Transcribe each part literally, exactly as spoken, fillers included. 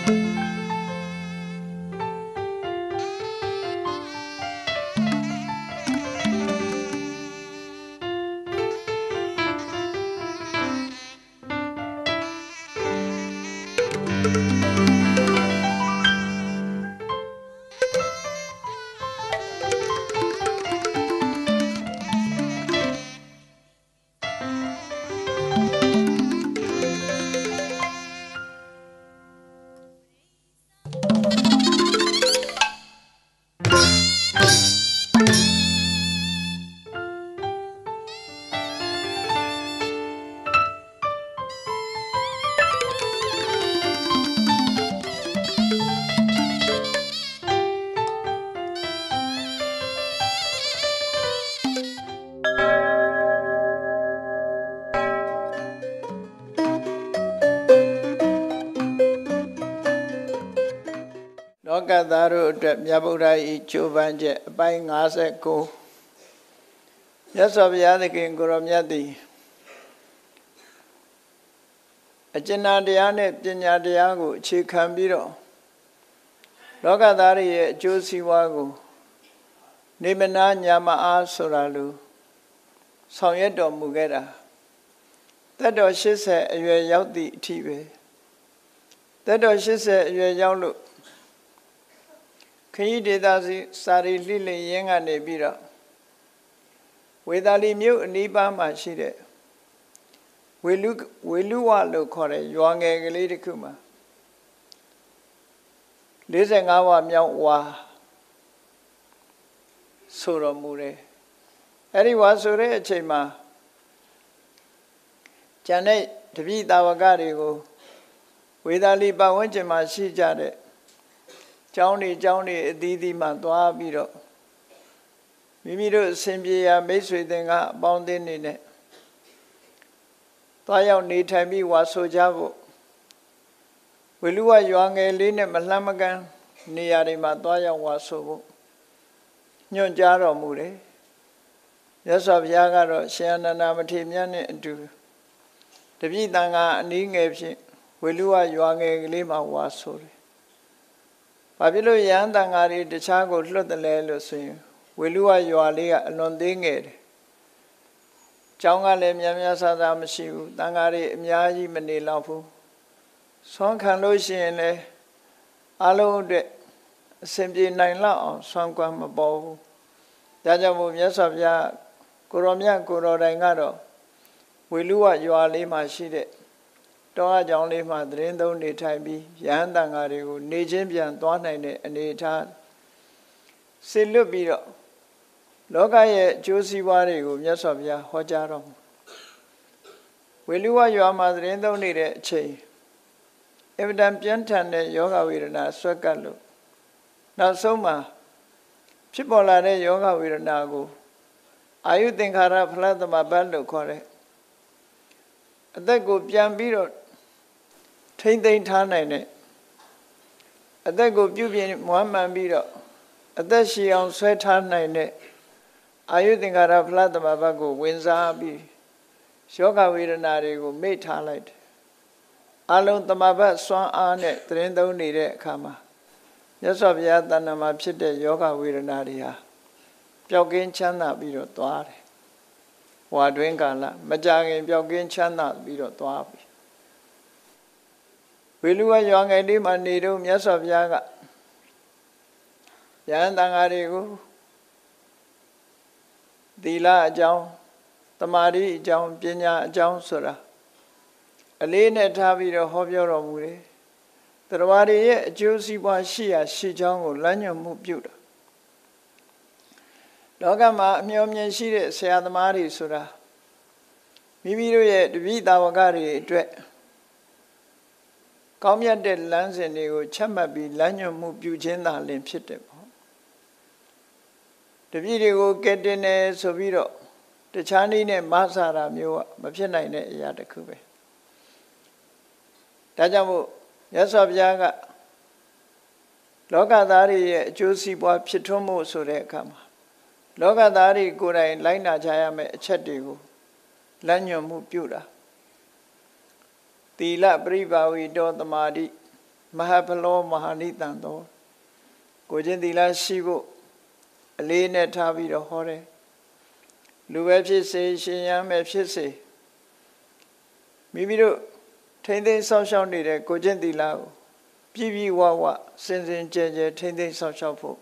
လောကသားတို့အတွက်မြတ်ဗုဒ္ဓ၏ကြိုးပမ်းချက်အပိုင်း၅၉မြတ်စွာဘုရားသခင်ကိုရောမြတ်သည်အကျဉ်းတရားနဲ့ပညာတရားကိုအခြေခံပြီးတော့လောကသားရဲ့အကျိုးစီးပွားကိုနေမနာညာမအားဆိုတာလိုဆောင်ရွက်တော်မူခဲ့တာသက်တော်၈၀အရွယ်ရောက်သည့်အထိပဲသက်တော်၈၀အရွယ်ရောက်လို့ခရီးဒေသစီစာရီလှိလင်ရင်းကနေပြီးတော့ဝေသာလီမြို့အနီးပါးမှာရှိတဲ့ဝေလူဝေလူဝလို့ခေါ်တဲ့ရွာငယ်ကလေးတစ်ခုမှာ၄၅ဝမြောက်ဝါဆိုတော်မူတယ်အဲ့ဒီဝါဆိုတဲ့အချိန်မှာကျန်တဲ့တပည့်တာဝကတွေကိုဝေသာလီပတ်ဝန်းကျင်မှာရှိကြတဲ့ကျောင်းတွေကျောင်းတွေအသီးသီးမှသွားပြီးတော့မိမိတို့အစဉ်ပြေရာမိတ်ဆွေသင်္ကအပေါင်းအသင်းတွေနဲ့သွားရောက်နေထိုင်ပြီးဝါဆိုကြဖို့ဝေလူဝရွာငယ်လေးနဲ့မလှမ်းမကမ်းနေရာတွေမှာသွားရောက်ဝါဆိုဖို့ညွှန်ကြားတော်မူတယ်။မြတ်စွာဘုရားကတော့ရှင်အနန္ဒာမထေရမြတ်နဲ့အတူတပည့်တန်ခါအနည်းငယ်ဖြင့်ဝေလူဝရွာငယ်ကလေးမှာဝါဆိုတယ်။ဘာဖြစ်လို့ယဟန်တန်ခါတွေတခြားကိုလွတ်တယ်လဲလို့ဆိုရင်ဝေလူဝရွာလေးကအလွန်သေးငယ်တယ်။ကျောင်းကလည်းများများဆဆမရှိဘူး။တန်ခါတွေအများကြီးမနေတော့ဘူး။ဆွမ်းခံလို့ရှိရင်လည်းအလုံးအတွက်အစဉ်ပြေနိုင်လောက်အောင်ဆွမ်းကွမ်းမပေါ်ဘူး။ဒါကြောင့်မို့မြတ်စွာဘုရားကိုရောမြတ်ကိုရောတိုင်ကတော့ဝေလူဝရွာလေးမှာရှိတဲ့တောအကြောင်းလေးမှာသတင်းသုံးနေထိုင်ပြီးယဟန်တန်ခါတွေကိုနေချင်းပြန်သွားနိုင်တဲ့အနေအထားဆေလွတ်ပြီးတော့လောကရဲ့အကျိုးစီးပွားတွေကိုမြတ်စွာဘုရားဟောကြားတော်မူဝေလူဝရွာမှာသတင်းသုံးနေတဲ့အချိန်အဗဒံပြင်းထန်တဲ့ယောဂဝေဒနာဆွဲကပ်လို့နောက်ဆုံးမှာဖြစ်ပေါ်လာတဲ့ယောဂဝေဒနာကိုအာယုသင်္ခါရဖလသမဘတ်လို့ခေါ်တဲ့အသက်ကိုပြန်ပြီးတော့ထိမ့်သိမ်းထားနိုင်တဲ့အသက်ကိုပြုပြင်မွမ်းမံပြီးတော့အသက်ရှည်အောင်ဆွဲထားနိုင်တဲ့အာယုသင်္ခါရဖလသမဘတ်ကိုဝင်စားပြီးယောဂဝေဒနာတွေကိုမေ့ထားလိုက်တယ်အလုံးသမဘတ်စွမ်းအားနဲ့သတင်းသုံးနေတဲ့အခါမှာမြတ်စွာဘုရားတဏ္ဍာမှာဖြစ်တဲ့ယောဂဝေဒနာတွေဟာပျောက်ကင်းချမ်းသာပြီးတော့သွားတယ်ဝါတွင်းကာလမကြခင်ပျောက်ကင်းချမ်းသာပြီးတော့သွားပြီဝေလူဝရွာငယ်လေးမှာနေတော့မြတ်စွာဘုရားကယဟန်တန်ခါတွေကိုသီလအကြောင်းသမာဓိအကြောင်းပညာအကြောင်းဆိုတာအလေးနဲ့ထားပြီးတော့ဟောပြောတော်မူတယ်တရားဝါတွေရဲ့အကျိုးစီးပွားရှိရာရှိကြောင်းကိုလမ်းညွှန်မှုပြုတာလောကမှာအမျှော်မြင်ရှိတဲ့ဆရာသမားတွေဆိုတာမိမိတို့ရဲ့တပည့်တာဝကတွေအတွက်ကောင်းမြတ်တဲ့လမ်းစဉ်တွေကိုချက်မှတ်ပြီးလမ်းညွှန်မှုပြုခြင်းသာလျှင်ဖြစ်တယ်ပေါ့တပည့်တွေကိုကဲတင်နေဆိုပြီးတော့တခြားနည်းနဲ့မဆာတာမျိုးကမဖြစ်နိုင်တဲ့အရာတစ်ခုပဲဒါကြောင့်မို့မြတ်စွာဘုရားကလောကသားတွေရဲ့အကျိုးစီးပွားဖြစ်ထွန်းမှုဆိုတဲ့အခါမှာလောကသားတွေကိုယ်တိုင်လိုက်နာကြရမယ့်အချက်တွေကိုလမ်းညွှန်မှုပြုတာသီလပရိပါဝိတောသမာဓိ Mahapalo Mahanitando Gojin Dila Shivo Alene Tabi the Hore Luwepsi Shinyam Epsi Mimido Tende Social Need Gojin Dila Pibi Wawa Sensing Jeje Tende Social Folk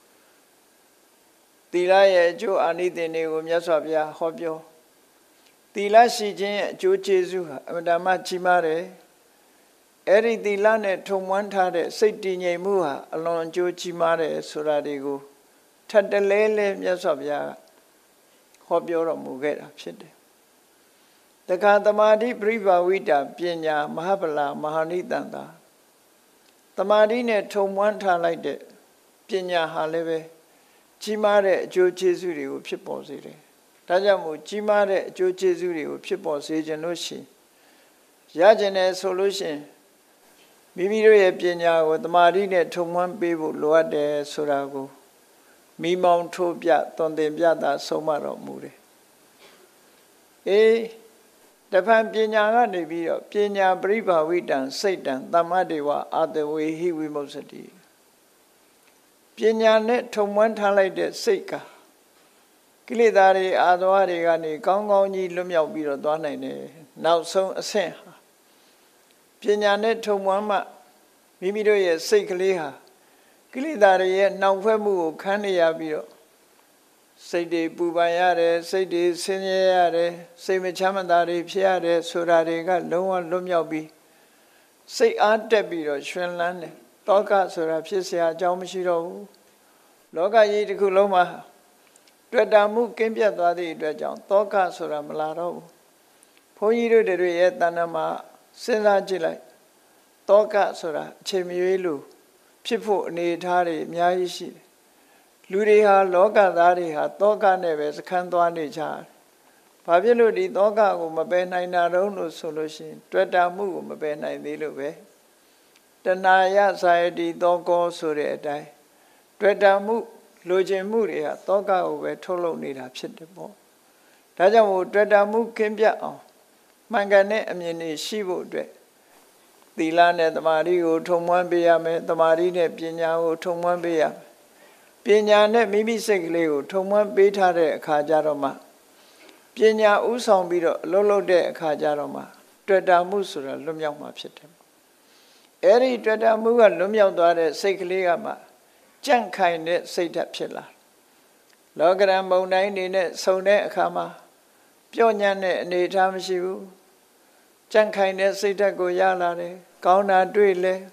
Dila Jo Anite Nego Myaswabia Hobyo Dila Shijin Jo Jesu Madama Chimare Eri Dilane Tomwantade Siti Muha along Jo Chimare Suradigo Tatalele Myaswabia Hobyo Mugeta Pshide The Kantamadi Priva Vita Pinya Mahabala Mahanitanda Tamadine Tomwanta like the Pinya Haleve Chimare Jo Jesu Piposire Tajamu Chimare Jo Jesu Pipos Agenoshi Yajane solution Mimiro Pinya with the Marine Tomwan Bibu Luade Surago Mimon Tobia Tonde Biada Somaro Mure Eh The Pan Pinya Nebio Pinya Briva Widan Satan Tamadewa are the way he we mostly Pinya net Tomwan Talade Seka Kilidari Adwari Gani Gongoni Lumia Biro Dwane now so a sen Pinya net Tomwama Mimido ye Sekaliha Kilidari now Femu Kania Biro Sede Bubayare, Sede Sinyare, Seme Chamandari, Piare, Surariga, no one Lumyabi. Say Aunt Debiro, Shrenland, Toka Surapsia, Jamashiro, Loga Yikuloma, Dredamu, Kimbia Dadi, Drejan, Toka Suramalaro, Poyiru de Rietanama, Sena Jilai, Toka Sura, Chemilu, Chipu, Nitari, Miaishi. Luriha, Loga, Dariha, Toga Neves, Cantuani Char. Pavilo di Toga, Umabena, Narono solution, Dredamu, Umabena, Niluve. The Naya Saidi, Togo, Suriatai. Dredamu, Lojemuria, Toga over Tolo Nida Pitable. Tajamu, Dredamu, Kimbia, Mangane, Amini, Shivo Dre. The land at the Mario, Tomwan Biame, the Marine, Pinyao, Tomwan Biame. Pinya ne Mimi Segleo, Tomwan Beta de Kajaroma. Pinya Usong Bido, Lolo de Kajaroma. Dreda Musura, Lumyama Pitem. Eri Dreda Muga Lumya Dare, Sekliama. Jankai net Seta Pilla. Logram Bonai net Sone Kama. Pionya net Netam Shivu. Jankai net Seta Goyala, Gauna Dwele.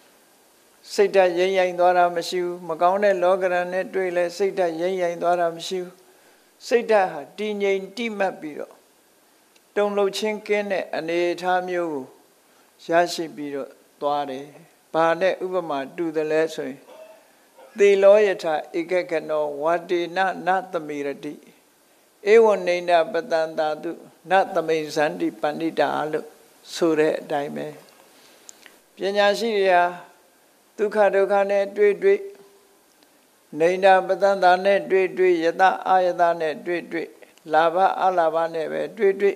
Sita Yay Dora Mashu, Magone Logaran Dwele, Sita Yay Dora Mashu, Sita Dinyan Timabiro. Don't lo chinkin and a time you Shashi Biro, Dware, Bane Ubama do the lesson. The loyata Ikekano, what did not not the mirati. Ewan Nina Batanda do, not the main Sandi Pandita Alu, Sure Dime. Pianyashiria. Dukha Dukha ne Dwi Dwi Naina Batanda ne Dwi Dwi Yada Ayada ne Dwi Dwi Lava Alava neve Dwi Dwi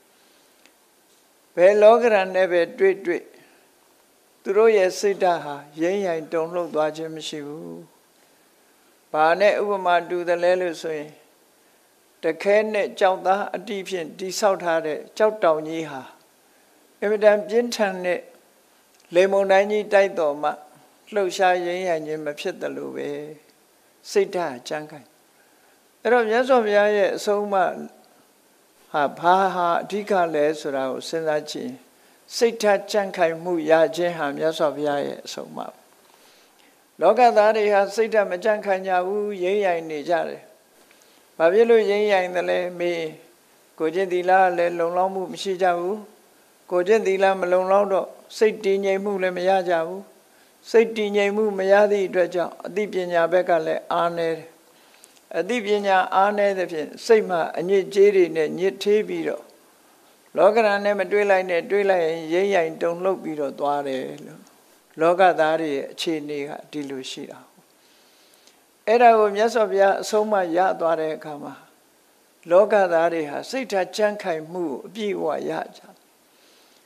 Velogram neve Dwi Dwi Turoye Sitaha Yen I don't look Dwajim Shivu Bane Ubama do the Lelusui The Kene Chauta a deep in Disauthade Chautau Niha Evident Jintan Lemonani Daidoma Low shy and you may fit the lube. Sita, Jankai. Erop Yasovia, so much. Ha pa dika les or our Senachi. Sita Jankai Muya Jeham Yasovia, so much. Loga Dari has Sita Majankanya, woo ye in Nijare. Babilu ye in the le me. Gojendila le longamu Mishijau. Gojendila Malonado. Siti Mule Mayajavu. Siti Nyamu Mayadi Dredja, Adipinya Becale, Arne, Adipinya Arne, the Sema, and yet Jerry, and yet Tibiro. Logan never dwelling, dwelling, yea, and don't look below Dware. Loga Dari, Chini, Dilushia. Era of Yasovia, Soma Yadware Kama. Loga Dari has Sita Jankai Mu, Biwa Yaja.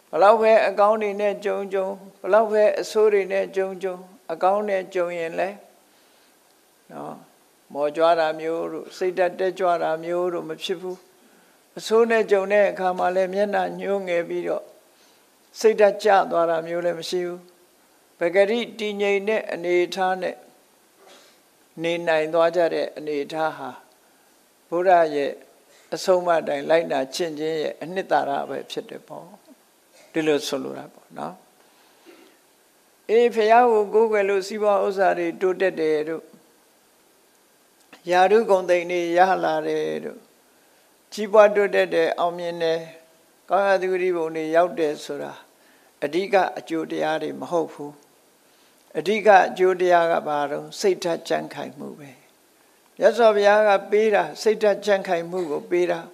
ဘလောက်ပဲအကောင်းတွေနဲ့ကြုံကြုံဘလောက်ပဲအဆိုးတွေနဲ့ကြုံကြုံအကောင်းနဲ့ကြုံရင်လဲနော်မော်ကြွားတာမျိုးတို့စိတ်ဓာတ်တက်ကြွတာမျိုးတို့မဖြစ်ဘူးအဆိုးနဲ့ကြုံတဲ့အခါမှာလဲမျက်နှာညှိုးငယ်ပြီးတော့စိတ်ဓာတ်ကျသွားတာမျိုးလည်းမရှိဘူးပဂရိတည်ငြိမ်တဲ့အနေအထားနဲ့နေနိုင်သွားကြတဲ့အနေအထားဟာဘုရားရဲ့အဆုံးအမတိုင်းလိုက်နာကျင့်ခြင်းရဲ့အနှစ်သာရပဲဖြစ်တယ်ပေါ့ဒီလိုဆိုလိုတာပေါ့နော်အေးဖះကိုကိုးကွယ်လို့စီးပွားဥစ္စာတွေတိုးတက်တယ်တို့ယာရုဂုံသိမ့်တွေရလာတယ်တို့ကြီးပွားတိုးတက်တယ်အောင်မြင်တယ်ကောင်းရာသီဂတိဘုံတွေရောက်တယ်ဆိုတာအဓိကအကျိုးတရားတွေမဟုတ်ဘူးအဓိကအကျိုးတရားကဘာတော့စိတ်ဓာတ်ကြံ့ခိုင်မှုပဲမြတ်စွာဘုရားကပေးတာစိတ်ဓာတ်ကြံ့ခိုင်မှုကိုပေးတာ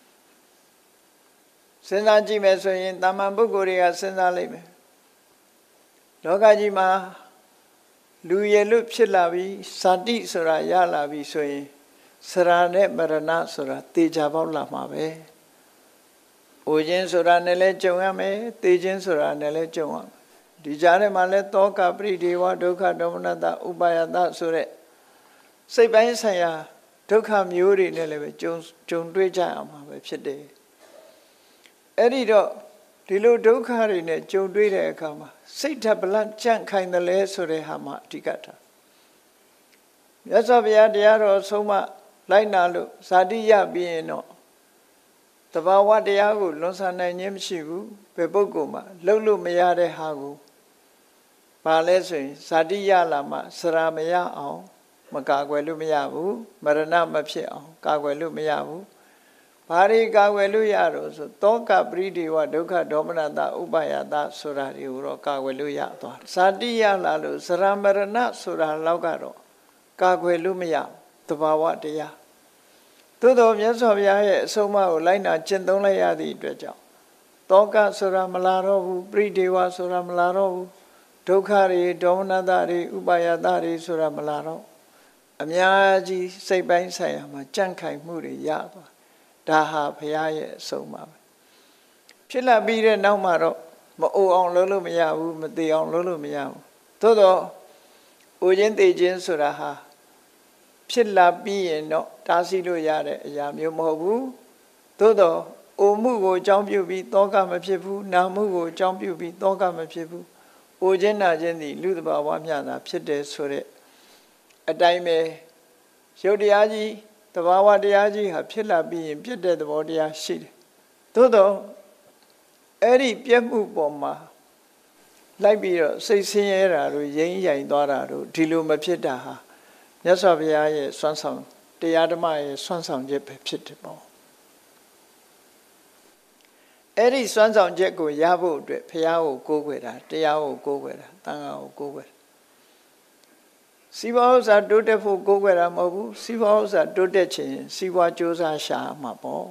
စဉ်းစားကြည့်မယ်ဆိုရင်တာမန်ပုဂ္ဂိုလ်တွေကစဉ်းစားလိုက်မယ်လောကကြီးမှာလူရည်လို့ဖြစ်လာပြီးဇာတိဆိုတာရလာပြီးဆိုရင်စရာနဲ့မရဏဆိုတာတေချာပေါက်လာမှာပဲ။အိုခြင်းဆိုတာနဲ့လည်းကြုံရမယ်။တေခြင်းဆိုတာနဲ့လည်းကြုံရမယ်။ဒီကြားထဲမှာလည်းသောကပရိဒေဝဒုက္ခဒေါမနတဥပါယတဆိုတဲ့စိတ်ပိုင်းဆိုင်ရာဒုက္ခမျိုးတွေနဲ့လည်းပဲကြုံကြုံတွေ့ကြရမှာပဲဖြစ်တယ်။အဲ့ဒီတော့ဒီလိုဒုက္ခတွေနဲ့ကြုံတွေ့တဲ့အခါမှာစိတ်ဓာတ်ဘလန့်ကြန့်ခိုင်တယ်လဲဆိုတဲ့ဟာမှာအဓိကထားမြတ်စွာဘုရားတရားတော်ဆုံးမလိုက်နာလို့ဇာတိရပြီးရင်တော့တဘာဝတရားကိုလွန်ဆန်နိုင်ခြင်းမရှိဘူးဘယ်ပုဂ္ဂိုလ်မှာလှုပ်လို့မရတဲ့ဟာကိုဘာလဲဆိုရင်ဇာတိရလာမှစရာမရအောင်မကာကွယ်လို့မရဘူးမရဏမဖြစ်အောင်ကာကွယ်လို့မရဘူးဘာတွေကာကွယ်လို့ရတော့ဆိုသောကပရိဒေဝဒုက္ခဒေါမနတဥပါယတဆိုတာတွေကိုတော့ကာကွယ်လို့ရသွားဇာတိရလာလို့စရာမရဏဆိုတာလောက်ကတော့ကာကွယ်လို့မရသဘာဝတရားသို့တော်မြတ်စွာဘုရားရဲ့အဆုံးအမကိုလိုက်နာကျင့်သုံးလိုက်ရသည့်အတွက်ကြောင့်တောကဆိုတာမလာတော့ဘူးပရိဒေဝဆိုတာမလာတော့ဘူးဒုက္ခတွေဒေါမနတတွေဥပါယတတွေဆိုတာမလာတော့အများကြီးစိတ်ပိုင်းဆိုင်ရာမှာကြန့်ခိုင်မှုတွေရသွားဒါဟာဘုရားရဲ့အဆုံးအမပဲဖြစ်လာပြီးတဲ့နောက်မှာတော့မအိုအောင်လုပ်လို့မရဘူးမသေးအောင်လုပ်လို့မရဘူးသို့တော့အိုခြင်းသေးခြင်းဆိုတာဟာဖြစ်လာပြီးရင်တော့တားဆီးလို့ရတဲ့အရာမျိုးမဟုတ်ဘူးသို့တော့အိုမှုကိုအကြောင်းပြုပြီးတောကမဖြစ်ဘူးနာမှုကိုအကြောင်းပြုပြီးတောကမဖြစ်ဘူးအိုခြင်းနာခြင်းသည်လူသဘာဝမျှတာဖြစ်တယ်ဆိုတဲ့အတိုင်းပဲရုပ်တရားကြီးသဘာဝတရားကြီးဟာဖြစ်လာပြီးရင်ပြည့်တဲ့သဘောတရားရှိတယ်သို့တော့အဲ့ဒီပြည့်မှုပေါ်မှာလိုက်ပြီးတော့စိတ်ဆင်းရဲတာတို့ရိမ့်ရိုင်သွားတာတို့ဒီလိုမဖြစ်တာဟာမြတ်စွာဘုရားရဲ့စွမ်းဆောင်တရားဓမ္မရဲ့စွမ်းဆောင်ချက်ပဲဖြစ်တယ်ပေါ့အဲ့ဒီစွမ်းဆောင်ချက်ကိုရဖို့အတွက်ဘုရားကိုကိုးကွယ်တာတရားကိုကိုးကွယ်တာသံဃာကိုကိုးကွယ်တာစီးပွားဥစ္စာတိုးတက်ဖို့ကိုးကွယ်တာမဟုတ်ဘူးစီးပွားဥစ္စာတိုးတက်ခြင်းစီးပွားကြိုးစားရှာမှာပေါ့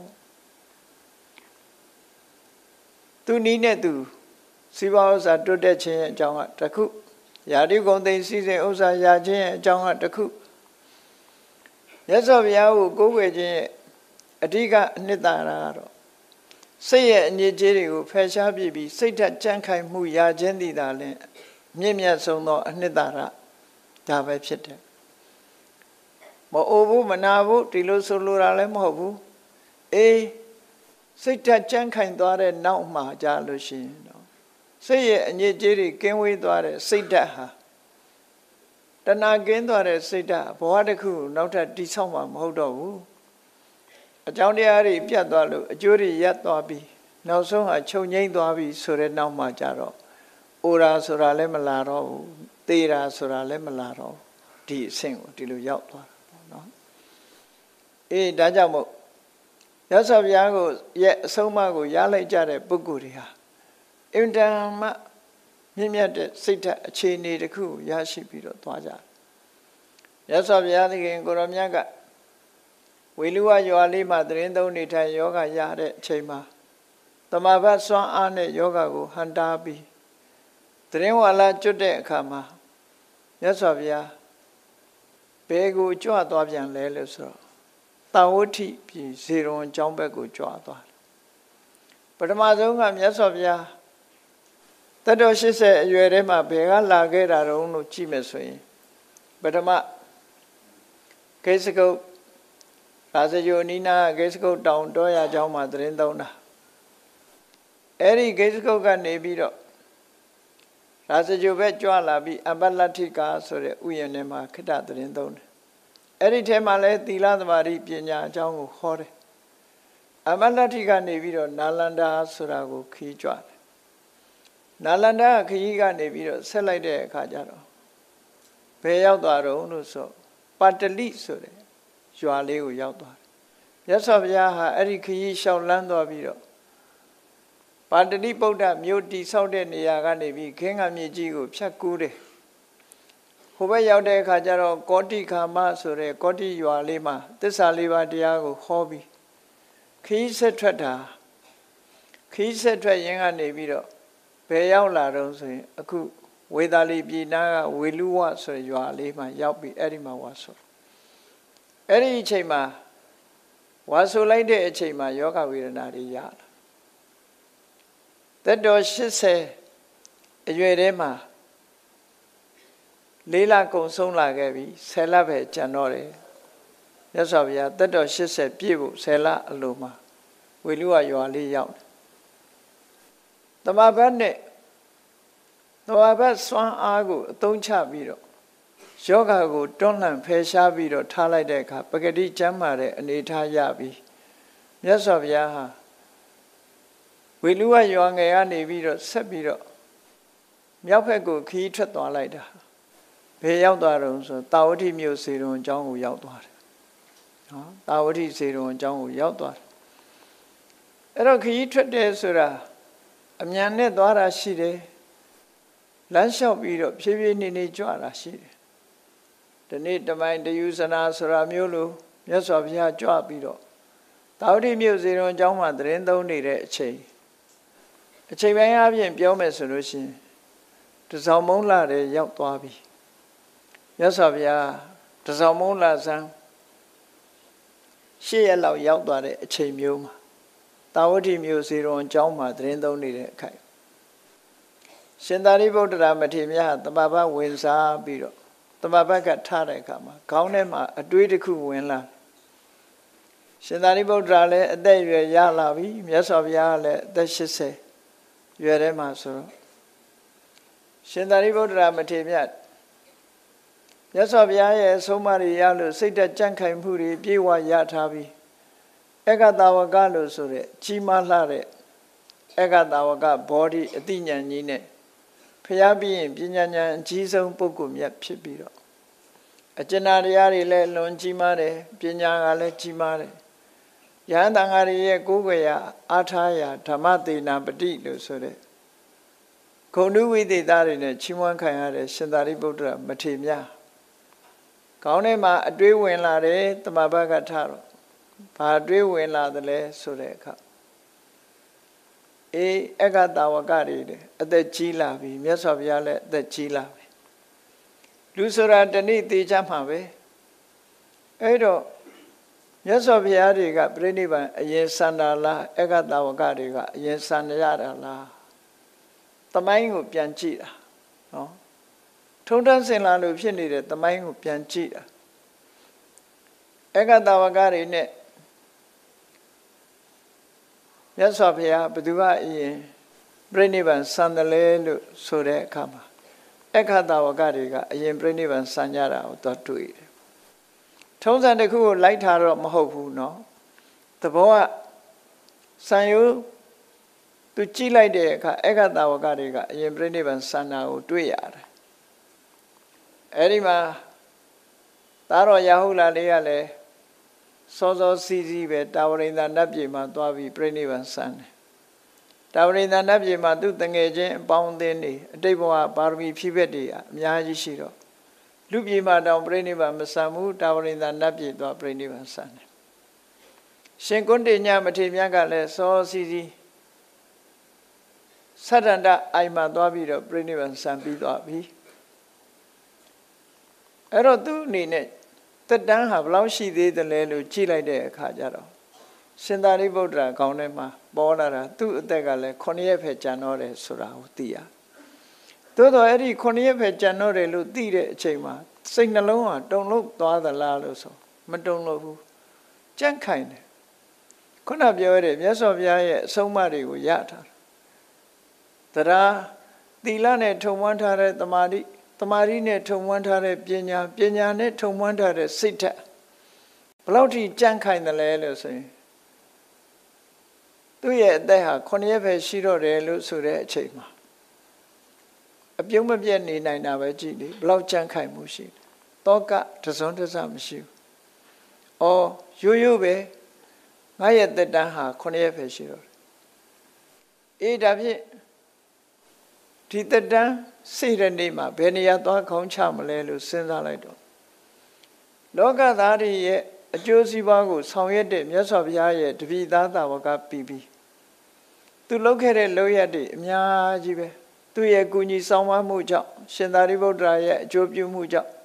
သူနီးနဲ့သူစီးပွားဥစ္စာတိုးတက်ခြင်းအကြောင်းကတစ်ခုယာတိဂုံသိစီစဉ်ဥစ္စာရခြင်းအကြောင်းကတစ်ခုမြတ်စွာဘုရားကိုကိုးကွယ်ခြင်းရဲ့အဓိကအနှစ်သာရကတော့စိတ်ရဲ့အညစ်အကြေးတွေကိုဖယ်ရှားပြပြီးစိတ်ဓာတ်ကြံ့ခိုင်မှုရခြင်းတည်တာလဲမြင့်မြတ်ဆုံးသောအနှစ်သာရဒါပဲဖြစ်တယ်မအိုဘူးမနာဘူးဒီလိုဆိုလိုတာလည်းမဟုတ်ဘူးအေးစိတ်ဓာတ်ကြံ့ခိုင်သွားတဲ့နောက်မှာကြာလို့ရှိရင်တော့စိတ်ရဲ့အညစ်အကြေးတွေကင်းဝေးသွားတဲ့စိတ်ဓာတ်ဟာတဏှာကင်းသွားတဲ့စိတ်ဓာတ်ဘဝတစ်ခုနောက်ထပ်တိဆောက်မှာမဟုတ်တော့ဘူးအကြောင်းတရားတွေပြတ်သွားလို့အကျိုးတွေရပ်သွားပြီးနောက်ဆုံးဟာချုပ်ငိမ့်သွားပြီဆိုတဲ့နောက်မှာကြတော့အိုရာဆိုတာလည်းမလာတော့ဘူးသေတာဆိုတာလည်းမလာတော့ဒီအဆင့်ကိုဒီလိုရောက်သွားတာပေါ့နော်အေးဒါကြောင့်မို့ရသော်ဘုရားကိုရဲ့အဆုံးအမကိုရလိုက်ကြတဲ့ပုဂ္ဂိုလ်တွေဟာအင်တန်မှမြင့်မြတ်တဲ့စိတ်ဓာတ်အခြေအနေတစ်ခုရရှိပြီးတော့သွားကြတယ်ရသော်ဘုရားသခင်ကိုရောမြတ်ကဝေလူဝရွာလေးမှာသရင်သုံးနေထိုင်ယောဂရတဲ့အချိန်မှာတမဘတ်စွမ်းအားနဲ့ယောဂကိုဟန်တားပြီးသရင်ဝါလာကျွတ်တဲ့အခါမှာမြတ်စွာဘုရားဘယ်ကိုကြွသွားပြန်လဲလို့ဆိုတော့တာဝဋ္ဌိပြည်ဇေရွန်ကျောင်းဘက်ကိုကြွသွားတယ်ပထမဆုံးကမြတ်စွာဘုရားတတ်တော်ရှစ်ဆယ်အရွယ်ထဲမှာဘယ်ကလာခဲ့တာတုံးလို့ကြည့်မယ်ဆိုရင်ပထမကိစ္စကုတ်ရာဇဂိုနီနာကိစ္စကုတ်တောင်တောရเจ้าမှာသတင်းသုံးတာအဲ့ဒီကိစ္စကုတ်ကနေပြီးတော့ရာဇဂိုပဲကြွလာပြီးအပလတ္ထိကာဆိုတဲ့ဥယျာဉ်ထဲမှာခိတ္တသတင်းသုံးတယ်အဲ့ဒီထဲမှာလဲသီလသမာဓိပညာအကြောင်းကိုဟောတယ်အပလတ္ထိကနေပြီးတော့နာလန္ဒာဆိုတာကိုခီးကြွတယ်နာလန္ဒာခရီးကနေပြီးတော့ဆက်လိုက်တဲ့အခါကျတော့ဘယ်ရောက်သွားတော့လို့ဆိုပါတလိဆိုတဲ့ရွာလေးကိုရောက်သွားတယ်မြတ်စွာဘုရားဟာအဲ့ဒီခရီးလျှောက်လန်းသွားပြီးတော့ပါတလိဗုဒ္ဓမြို့တည်ဆောက်တဲ့နေရာကနေပြီးခင်းကမြေကြီးကိုဖြတ်ကူးတယ်ဟိုဘက်ရောက်တဲ့အခါကျတော့ကောတိခါမဆိုတဲ့ကောတိရွာလေးမှာသစ္စာလေးပါးတရားကိုဟောပြီးခရီးဆက်ထွက်တာခရီးဆက်ထွက်ရင်းကနေပြီးတော့ဘယ်ရောက်လာတော့ဆိုရင်အခုဝေသာလီပြည်နာကဝေလူဝဆိုရွာလေးမှာရောက်ပြီးအဲ့ဒီမှာဝါဆိုအဲ့ဒီအချိန်မှာဝါဆိုလိုက်တဲ့အချိန်မှာယောဂဝေဒနာတွေရလာသက်တော်ရှစ်ဆယ်အရွယ်ထဲမှာလေးလကုံဆုံးလာခဲ့ပြီဆယ်လပဲကျန်တော့တယ်မြတ်စွာဘုရားသက်တော်ရှစ်ဆယ်ပြည့်ဖို့ဆယ်လအလိုမှာဝေလူဝရွာလေးရောက်တယ်တမဘတ်နဲ့တမဘတ်စွမ်းအားကိုအသုံးချပြီးတော့ယောဂကိုတွန်းလှန်ဖယ်ရှားပြီးတော့ထားလိုက်တဲ့အခါပဂတိကျမ်းမာတဲ့အနေထားရပြီးမြတ်စွာဘုရားဟာဝေလူဝရွာငယ်ကနေပြီးတော့ဆက်ပြီးတော့မြောက်ဘက်ကိုခီးထွက်သွားလိုက်တာဘယ်ရောက်သွားတော့ဆိုတာဝတိမြို့စေတုံအကြောင်းကိုရောက်သွားတယ်နော်တာဝတိစေတုံအကြောင်းကိုရောက်သွားတယ်အဲ့တော့ခီးထွက်တယ်ဆိုတာအမြန်နဲ့သွားတာရှိတယ်လမ်းလျှောက်ပြီးတော့ဖြည်းဖြည်းနေနေကြွတာရှိတယ်ဒီနေ့တမိုင်းတယူဇနာဆိုတာမျိုးလိုမြတ်စွာဘုရားကြွပြီးတော့တာဝတိမြို့စေတုံအကြောင်းမှာသတင်းသုံးနေတဲ့အချိန်အချိန်ပိုင်းအပြင်ပြောမယ်ဆိုလို့ရှိရင်တစောင်းမုံလာတဲ့ရောက်သွားပြီမြတ်စွာဘုရားတစောင်းမုံလာစံရှစ်ရက်လောက်ရောက်သွားတဲ့အချိန်မျိုးမှာတာဝတိမြို့စေတုံအကြောင်းမှာသတင်းသုံးနေတဲ့အခိုက်ရှင်သာရိပုတ္တရာမထေရမြတ်တမဘတ်ဝင်စားပြီးတော့တမဘတ်ကထားတဲ့အခါမှာခေါင်းထဲမှာအတွေးတစ်ခုဝင်လာရှင်သာရိပုတ္တရာလည်းအသက်အရွယ်ရလာပြီမြတ်စွာဘုရားလည်းအသက်ရှစ်ဆယ်ရွယ်ထဲမှာဆိုတော့ရှင်သာရိပုတ္တရာမထေရမြတ်မြတ်စွာဘုရားရဲ့အဆုံးအမတွေရလို့စိတ်တက်ကြံ့ခိုင်မှုတွေပြေဝရထားပြီးဧကတာဝကလို့ဆိုတဲ့ကြီးမားလှတဲ့ဧကတာဝကဘောဓိအတိညာဉ်ကြီးနဲ့ဖျားပြီးရင်ပညာဉာဏ်အကြီးဆုံးပုဂ္ဂိုလ်မြတ်ဖြစ်ပြီးတော့အကျဉ်းတရားတွေလည်းလွန်ကြီးမားတယ်ပညာကလည်းကြီးမားတယ်ယဟန်တန်ဃာတွေရဲ့ကိုးကွယ်ရာအားထားရာဓမ္မသေနာပတိလို့ဆိုတဲ့ဂုဏ်ဓုဝိသေသတွေနဲ့ချီးမွမ်းခံရတဲ့ရှင်သာရိပုတ္တရာမထေရမြတ်ခေါင်းထဲမှာအတွေးဝင်လာတယ်တမဘတ်ကထားတော့ဘာအတွေးဝင်လာသလဲဆိုတဲ့အခါအေးအက္ခတာဝကတွေအသက်ကြီးလာပြီမြတ်စွာဘုရားလည်းအသက်ကြီးလာပြီလူဆိုတာတဏိသေးချမှာပဲအဲ့တော့မြတ်စွာဘုရားတွေကပြိဋိဘံအရင်စန္ဒာလားအက္ခတာဝကတွေကအရင်စန္ဒရတာလားသမိုင်းကိုပြန်ကြည့်တာနော်ထုံတန်းစင်လာလို့ဖြစ်နေတဲ့သမိုင်းကိုပြန်ကြည့်တာအက္ခတာဝကတွေနဲ့မြတ်စွာဘုရားဘယ်သူကအရင်ပြိဋိဘံစန္ဒလဲလို့ဆိုတဲ့အခါမှာအက္ခတာဝကတွေကအရင်ပြိဋိဘံစံကြတာကိုသွားတွေ့တယ်ထုံးစံတစ်ခုကိုလိုက်ထားတော့မဟုတ်ဘူးเนาะသဘောကစံယုသူကြည့်လိုက်တဲ့အခါအက္ခတာဝကတွေကအရင်ပြိဋိဘံစန္ဒကိုတွေ့ရတယ်အဲ့ဒီမှာသာတော်ရာဟုလာလေးကလည်းစောစောစီးစီးပဲတာဝရိန္ဒနတ်ပြည်မှာသွားပြီးပြိဋိဘံစံတယ်တာဝရိန္ဒနတ်ပြည်မှာသူတငယ်ချင်းအပေါင်းအသင်းတွေအတိတ်ဘဝပါရမီဖြည့်ဘက်တွေအများကြီးရှိတော့လူပြည်မှာတောင်ပြိဋိဘံမစံဘူးတာဝရိန္ဒနတ်ပြည်သွားပြိဋိဘံစံတယ်ရှင်ကုဏ္ဍညမထေရမြတ်ကလည်းစောစီးစီးသတ္တန္တအိမ်မှာသွားပြီးတော့ပြိဋိဘံစံပြီးသွားပြီအဲ့တော့သူအနေနဲ့တက်တန်းဟာဘယ်လောက်ရှိသေးတယ်လဲလို့ကြည့်လိုက်တဲ့အခါကျတော့ရှင်သာရိပုတ္တရာခေါင်းထဲမှာပေါ်လာတာသူ့အသက်ကလည်းခုနှစ်ရက်ပဲကျန်တော့တယ်ဆိုတာကိုသိရသို့တော့အဲ့ဒီခုနှစ်ရက်ပဲကြံတော့တယ်လို့သိတဲ့အချိန်မှာစိတ်နှလုံးဟာတုန်လှုပ်သွားသလားလို့ဆိုမတုန်လှုပ်ဘူးကြန့်ခိုင်တယ်ခုနပြောရတဲ့မြတ်စွာဘုရားရဲ့အဆုံးအမတွေကိုရထားတယ်တရားသီလနဲ့ထုံမွမ်းထားတဲ့တမာတိတမာတိနဲ့ထုံမွမ်းထားတဲ့ပညာပညာနဲ့ထုံမွမ်းထားတဲ့စိတ်ဓာတ်ဘယ်လောက်ထိကြန့်ခိုင်တယ်လဲလို့ဆိုရင်သူ့ရဲ့အသက်ဟာခုနှစ်ရက်ပဲရှိတော့တယ်လို့ဆိုတဲ့အချိန်မှာအပြုံးမပြတ်နေနိုင်တာပဲကြည့်လေဘယ်လောက်ကြန့်ခိုင်မှုရှိတယ်တောကတစွန်းတစမရှိဘူး။အော်ရိုးရိုးပဲငါရဲ့သက်တမ်းဟာခုနှစ်ရက်ပဲရှိတော့တယ်။အေးဒါဖြင့်ဒီသက်တမ်းစိတ်ရနေမှာဘယ်နေရာသွားခေါင်းချမလဲလို့စဉ်းစားလိုက်တော့လောကသားတွေရဲ့အကျိုးစီးပွားကိုဆောင်ရွက်တဲ့မြတ်စွာဘုရားရဲ့တပည့်သားသာဝကပြီးပြီးသူလုပ်ခဲ့တဲ့လုပ်ရက်တွေအများကြီးပဲသူရဲ့ကုညီဆောင်မမှုကြောင့်ရှင်သာရိပုတ္တရာရဲ့အကျိုးပြုမှုကြောင့်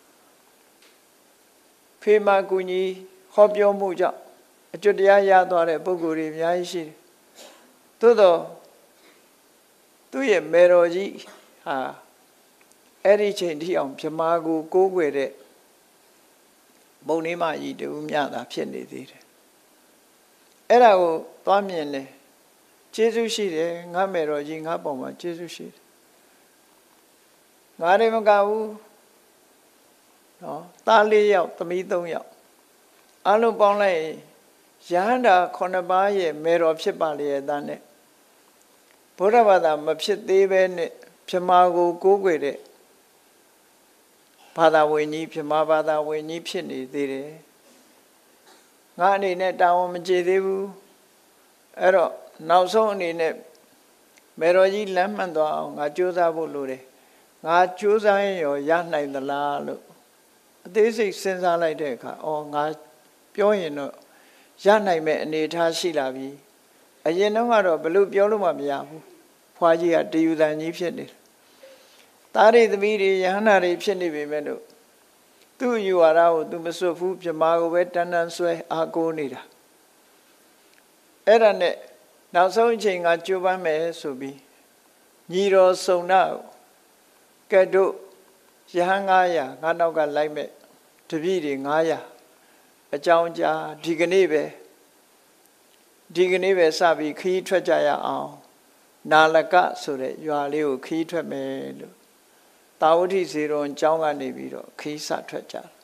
ဖေးမကုညီဟောပြောမှုကြောင့်အကျွတ်တရားရသွားတဲ့ပုဂ္ဂိုလ်တွေအများကြီးရှိတယ်သို့တော့သူရဲ့မေတော်ကြီးဟာအဲ့ဒီချိန်ထိအောင်ဗြဟ္မာကိုကိုးကွယ်တဲ့မုံနေမကြီးတူမြတာဖြစ်နေသေးတယ်အဲ့ဒါကိုသွားမြင်တယ်ကျေးဇူးရှိတယ်ငါမေတော်ကြီးငါပေါ်မှာကျေးဇူးရှိတယ်ငါတွေမကဘူးနော်သားလေးယောက်သမီးသုံးယောက်အလုံးပေါင်းလိုက်ရဟန္တာခုနှစ်ပါးရဲ့မေတော်ဖြစ်ပါလေတဲ့နဲ့ဘုရားဘာသာမဖြစ်သေးပဲနဲ့ဗြဟ္မာကိုကိုးကွယ်တဲ့ဘာသာဝင်ကြီးဗြဟ္မာဘာသာဝင်ကြီးဖြစ်နေသေးတယ်ငါအနေနဲ့တာဝန်မကျေသေးဘူးအဲ့တော့နောက်ဆုံးအနေနဲ့မေတော်ကြီးလမ်းမှန်သွားအောင်ငါကြိုးစားဖို့လိုတယ်ငါကြိုးစားရင်ရောရနိုင်သလားလို့အသေးစိတ်စဉ်းစားလိုက်တဲ့အခါအော်ငါပြောရင်တော့ရနိုင်မဲ့အနေအထားရှိလာပြီအရင်တော့ကတော့ဘယ်လိုပြောလို့မှမရဘူးဖွားကြီးကတယူတန်ကြီးဖြစ်နေတယ်သားရိသမီးတွေယဟန္တာတွေဖြစ်နေပေမဲ့လို့သူ့ယူဝါဒကိုသူမစွတ်ဘူးပြမာကိုပဲတန်းတန်းဆွဲအားကိုးနေတာအဲ့ဒါနဲ့နောက်ဆုံးအချိန်ကကြိုးပမ်းမယ်ဆိုပြီးညီတော်စုံနာကဲ့သို့ယဟန်ငါးရာငါနောက်ကလိုက်မဲ့တပည့်တွေငါးရာအကြောင်းကြားဒီကနေ့ပဲဒီကနေ့ပဲစပြီးခီးထွက်ကြရအောင်နာလကဆိုတဲ့ရွာလေးကိုခီးထွက်မယ်လို့တာဝတိဇေရွန်ကျောင်းကနေပြီးတော့ခီးစထွက်ကြတယ်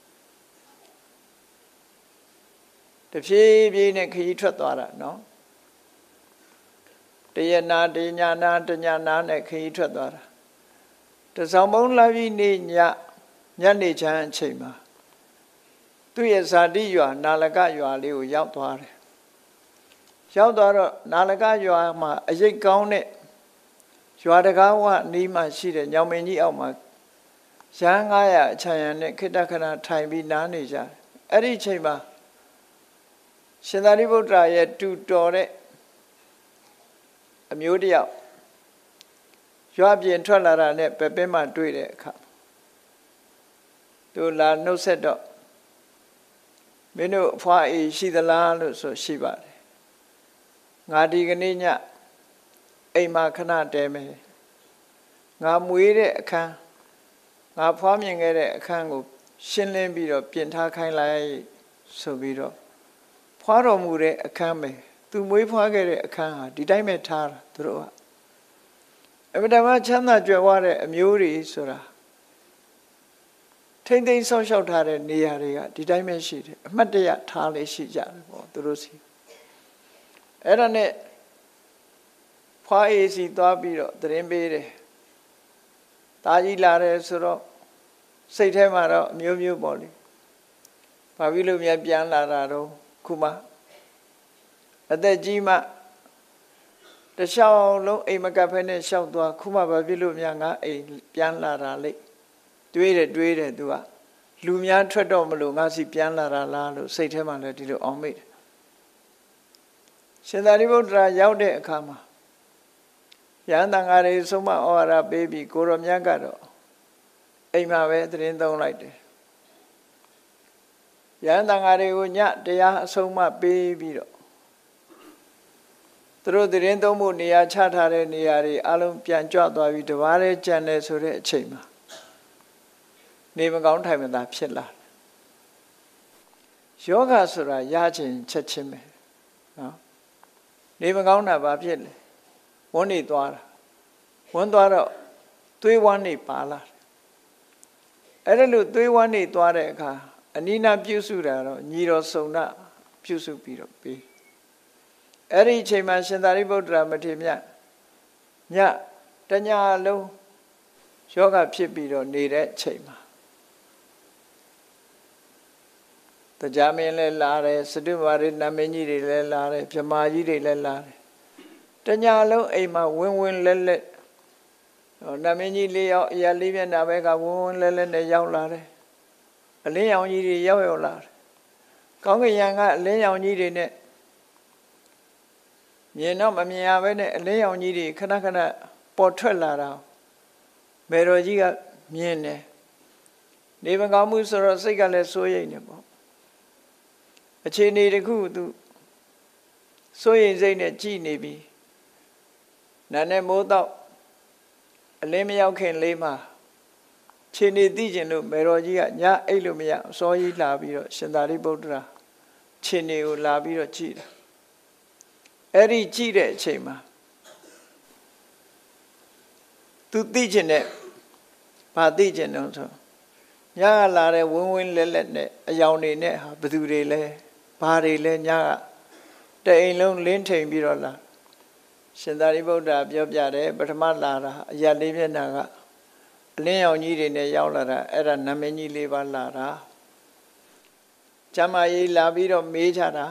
တဖြည်းဖြည်းနဲ့ခီးထွက်သွားတာနော်တရနာတညာနာတညာနာနဲ့ခီးထွက်သွားတာတစောင်းမုံလာပြီးနေညညနေချမ်းအချိန်မှာသူ့ရဲ့ဇာတိရွာနာလကရွာလေးကိုရောက်သွားတယ်ရောက်သွားတော့နာလကရွာမှာအရိပ်ကောင်းတဲ့ရွာတကားဝနီးမှရှိတဲ့ညောင်မင်းကြီးအောက်မှာရဟန်းငါးရာအချမ်းရံနဲ့ခိတ္တခဏထိုင်ပြီးနားနေကြတယ်အဲ့ဒီအချိန်မှာရှင်သာရိပုတ္တရာရဲ့တူတော်တဲ့အမျိုးတယောက်ရွာပြင်ထွက်လာတာနဲ့ပဲပင်းမှတွေ့တဲ့အခါသူလာနှုတ်ဆက်တော့မင်းတို့အဖွားအေးရှိသလားလို့ဆိုရှိပါတယ်ငါဒီကနေ့ညအိမ်မှာခဏတဲမယ်ငါမွေးတဲ့အခန်းငါဖွားမြင်ခဲ့တဲ့အခန်းကိုရှင်းလင်းပြီးတော့ပြင်ထားခိုင်းလိုက်ဆိုပြီးတော့ဖွားတော်မူတဲ့အခန်းပဲသူမွေးဖွားခဲ့တဲ့အခန်းဟာဒီတိုင်းပဲထားတာသူတို့ကအမြဲတမ်းချမ်းသာကြွယ်ဝတဲ့အမျိုးတွေဆိုတာထိမ့်သိမ်းဆောက်ရှောက်ထားတဲ့နေရာတွေကဒီတိုင်းပဲရှိတယ်အမှတ်တရထားလေးရှိကြတယ်ပေါ့သူတို့စီအဲ့ဒါနဲ့ဖွားအေးစီသွားပြီးတော့သတင်းပေးတယ်တာကြီးလာတယ်ဆိုတော့စိတ်ထဲမှာတော့အမျိုးမျိုးပေါ့လေဘာဖြစ်လို့များပြန်လာတာတော့ခုမှအသက်ကြီးမှတခြားလုံးအိမ်မကပ်ဖဲနဲ့ရှောက်သွားခုမှဘာဖြစ်လို့များငါအိမ်ပြန်လာတာလေတွေးတယ်တွေးတယ်သူကလူများထွက်တော့မလို့ငါစီပြန်လာတာလားလို့စိတ်ထဲမှာလည်းဒီလိုအောင်မိတယ်ရှင်သာရိပုတ္တရာရောက်တဲ့အခါမှာယဟန်တန်ဃာတွေဆုံးမဩဝါဒပေးပြီးကိုရောမြတ်ကတော့အိမ်မှာပဲသတင်းသုံးလိုက်တယ်ယဟန်တန်ဃာတွေကိုညတရားအဆုံးမပေးပြီးတော့သူတို့တရင်သုံးမှုနေရာချထားတဲ့နေရာတွေအလုံးပြန်ကြွသွားပြီးတပါးလေးကြံနေဆိုတဲ့အချိန်မှာနေမကောင်းထိုင်မသာဖြစ်လာယောဂဆိုတာရခြင်းချက်ချင်းပဲနော်နေမကောင်းတာဘာဖြစ်လဲဝန်းနေသွားတာဝန်းသွားတော့သွေးဝမ်းနေပါလာအဲ့ဒါလို့သွေးဝမ်းနေသွားတဲ့အခါအနိနာပြုစုတာတော့ညီတော်စုံနာပြုစုပြီးတော့ပြီးအဲ့ဒီအချိန်မှာရှင်သာရိပုတ္တရာမထေရမြတ်ညတညလုံးယောဂဖြစ်ပြီးတော့နေတဲ့အချိန်မှာတရားမင်းလည်းလာတယ်စတုမာရိနာမင်းကြီးတွေလည်းလာတယ်ဗြဟ္မာကြီးတွေလည်းလာတယ်တညလုံးအိမ်မှာဝင်းဝင်းလက်လက်နာမင်းကြီးလေးယောက်အရာလေးမျက်နှာဘက်ကဝင်းဝင်းလက်လက်နဲ့ရောက်လာတယ်အလင်းရောင်ကြီးတွေရောက်ရောက်လာတယ်ကောင်းကင်ယံကအလင်းရောင်ကြီးတွေနဲ့မြင်တော့မမြင်ရဘဲနဲ့အလင်းရောင်ကြီးတွေခဏခဏပေါ်ထွက်လာတာမေတော်ကြီးကမြင်တယ်နေမကောင်းမှုဆိုတော့စိတ်ကလည်းစိုးရိမ်နေပေါ့အခြေအနေတခုသူစိုးရိမ်စိတ်နဲ့ကြည်နေပြီနာနဲ့မိုးတော့အလင်းမရောက်ခင်လေးမှာခြေနေသိကျင်လို့မေတော်ကြီးကညအိတ်လို့မရအစောကြီးလာပြီးတော့ရှင်သာရိပုတ္တရာခြေနေကိုလာပြီးတော့ကြည်တယ်အဲ့ဒီကြည့်တဲ့အချိန်မှာသူသိကျင်တဲ့ဘာသိကျင်တော့ဆိုညကလာတဲ့ဝင်းဝင်းလက်လက်နဲ့အယောင်တွေနဲ့ဟာဘယ်သူတွေလဲဘာတွေလဲညကတအိမ်လုံးလင်းထိန်ပြီးတော့လာရှင်သာရိပုတ္တရာပြောပြတယ်ပထမလာတာအရာလေးမျက်နှာကအလင်းရောင်ကြီးတွေနဲ့ရောက်လာတာအဲ့ဒါနာမည်ကြီးလေးပါလာတာကျမကြီးလာပြီးတော့မေးကြတာ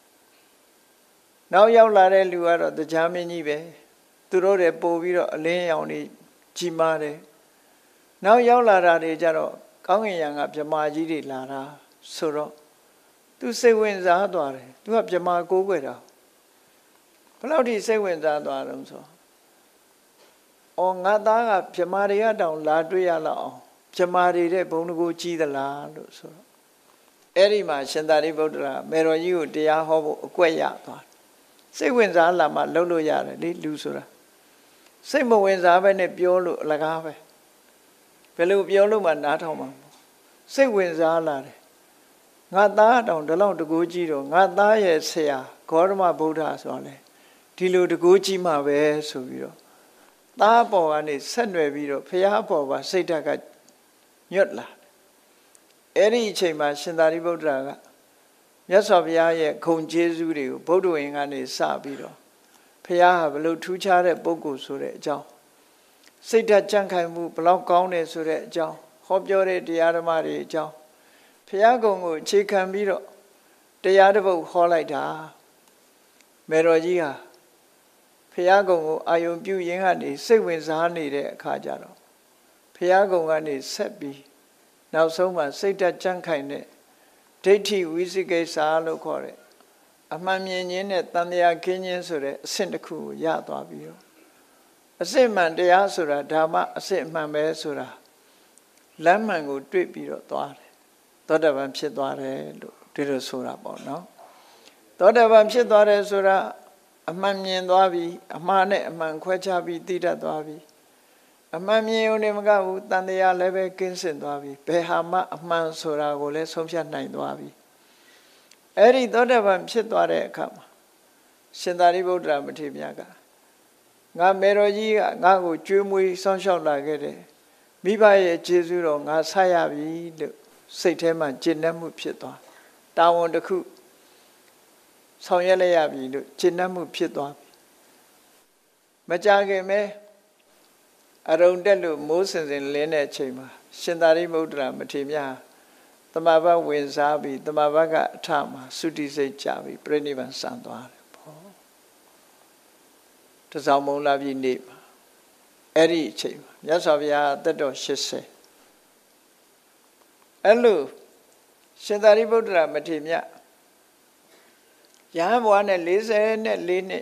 နောက်ရောက်လာတဲ့လူကတော့တရားမင်းကြီးပဲသူတို့တွေပို့ပြီးတော့အလင်းရောင်တွေကြီးမားတယ်နောက်ရောက်လာတာတွေကြတော့ကောင်းကင်ယံကဗြဟ္မာကြီးတွေလာတာဆိုတော့သူစိတ်ဝင်စားသွားတယ်သူကဗြဟ္မာကိုးကွယ်တာဘယ်လောက်ထိစိတ်ဝင်စားသွားတော့ဆိုအော်ငါသားကဗြဟ္မာတွေကတောင်လာတွေ့ရလောက်အောင်ဗြဟ္မာတွေတဲ့ဘုံတကူကြီးသလားလို့ဆိုတော့အဲ့ဒီမှာရှင်သာရိပုတ္တရာမေတော်ကြီးကိုတရားဟောဖို့အကွက်ရသွားစိတ်ဝင်စားလာမှလှုပ်လို့ရတယ်လေလူဆိုတာစိတ်မဝင်စားပဲနဲ့ပြောလို့အလကားပဲဘယ်လိုပြောလို့မှနားထောင်မှာစိတ်ဝင်စားလာတယ်ငါသားတောင်ဒီလောက်တကူကြီးတော့ငါသားရဲ့ဆရာဂေါတမဗုဒ္ဓဆိုတာလေဒီလိုတကူကြီးမှပဲဆိုပြီးတော့သားပေါ်ကနေဆက်နွယ်ပြီးတော့ဖះပေါ်ပါစိတ်ဓာတ်ကညွတ်လာအဲ့ဒီအချိန်မှာရှင်သာရိပုတ္တရာကမြတ်စွာဘုရားရဲ့ဂုဏ်ကျေးဇူးတွေကိုဗုဒ္ဓဝင်ကနေစပြီးတော့ဖះဟာဘလို့ထူးခြားတဲ့ပုဂ္ဂိုလ်ဆိုတဲ့အကြောင်းစိတ်ဓာတ်ကြံ့ခိုင်မှုဘလောက်ကောင်းတယ်ဆိုတဲ့အကြောင်းဟောပြောတဲ့တရားဓမ္မတွေအကြောင်းဖះကုံကိုအခြေခံပြီးတော့တရားတစ်ပုဒ်ဟောလိုက်တာမေတော်ကြီးဟာဖះကုံကိုအာယုံပြုရင်းကနေစိတ်ဝင်စားနေတဲ့အခါကျတော့ဖះကုံကနေဆက်ပြီးနောက်ဆုံးမှာစိတ်ဓာတ်ကြံ့ခိုင်တဲ့ဒိဋ္ဌိဝိသိကိစ္စလို့ခေါ်တဲ့အမှန်မြင်ခြင်းနဲ့တန်တရားခင်းခြင်းဆိုတဲ့အဆင့်တစ်ခုကိုရသွားပြီးတော့အစစ်မှန်တရားဆိုတာဓမ္မအစစ်မှန်ပဲဆိုတာလမ်းမှန်ကိုတွေ့ပြီးတော့သွားတယ်သောတာပန်ဖြစ်သွားတယ်လို့ဒီလိုဆိုတာပေါ့နော်သောတာပန်ဖြစ်သွားတယ်ဆိုတာအမှန်မြင်သွားပြီအမှားနဲ့အမှန်ခွဲခြားပြီးသိတတ်သွားပြီအမှန်မြင်ုံနဲ့မကဘူးတန်တရားလည်းပဲကင်းစင်သွားပြီဘယ်ဟာမှအမှန်ဆိုတာကိုလည်းဆုံးဖြတ်နိုင်သွားပြီအဲ့ဒီသောတာပန်ဖြစ်သွားတဲ့အခါမှာရှင်သာရိပုတ္တရာမထေရမြတ်ကငါမေတော်ကြီးကငါ့ကိုကျွေးမွေးစောင့်ရှောက်လာခဲ့တယ်မိဘရဲ့ကျေးဇူးတော်ငါဆက်ရပြီလို့စိတ်ထဲမှာကျေနပ်မှုဖြစ်သွားတာဝန်တစ်ခုဆောင်ရွက်လိုက်ရပြီလို့ကျေနပ်မှုဖြစ်သွားပြီမကြခင်မဲအရုံတက်လို့မိုးစင်စင်လင်းတဲ့အချိန်မှာရှင်သာရိပုတ္တရာမထေရမြတ်တမဘတ်ဝင်စားပြီးတမဘတ်ကအထမှာသုတိစိတ်ကြပြီးပြိဋိဘံစံသွားတယ်ပေါ့တစောင်းမုံလာပြီနေမှာအဲ့ဒီအချိန်မှာမြတ်စွာဘုရားတက်တော်ရှစ်ဆယ်အဲ့လိုရှင်သာရိပုတ္တရာမထေရမြတ်ရဟန်းဘဝနဲ့၄၀နဲ့၄နှစ်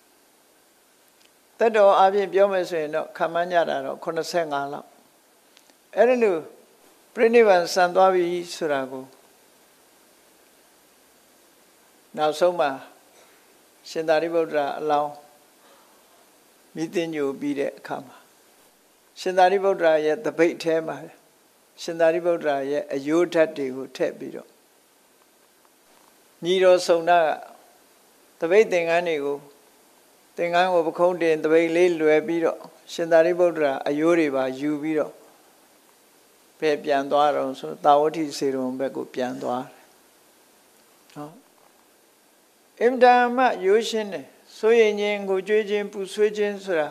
တက်တော်အပြင်ပြောမယ်ဆိုရင်တော့ခံမှန်းကြတာတော့၈၅လောက်အဲ့ဒီလိုပြိဋိဘံစံသွားပြီဆိုတာကိုနောက်ဆုံးမှာရှင်သာရိပုတ္တရာအလောင်းမိသိညိုပြီးတဲ့အခါမှာရှင်သာရိပုတ္တရာရဲ့တပိတ်ထဲမှာရှင်သာရိပုတ္တရာရဲ့အယိုးဓာတ်တွေကိုထည့်ပြီးတော့ညီတော်ဆုံနာကတပိတ်သင်္ကန်းတွေကိုသင်္ကန်းကိုပခုံးတင်တပိတ်လေးလွယ်ပြီးတော့ရှင်သာရိပုတ္တရာအယိုးတွေပါယူပြီးတော့ပဲပြန်သွားတော့ဆိုတာဝတိစေတုံဘက်ကိုပြန်သွားတယ်နော်အင်တာမရိုးရှင်းတယ်ဆိုရင်ချင်းကိုကြွေးခြင်းပူဆွေးခြင်းဆိုတာ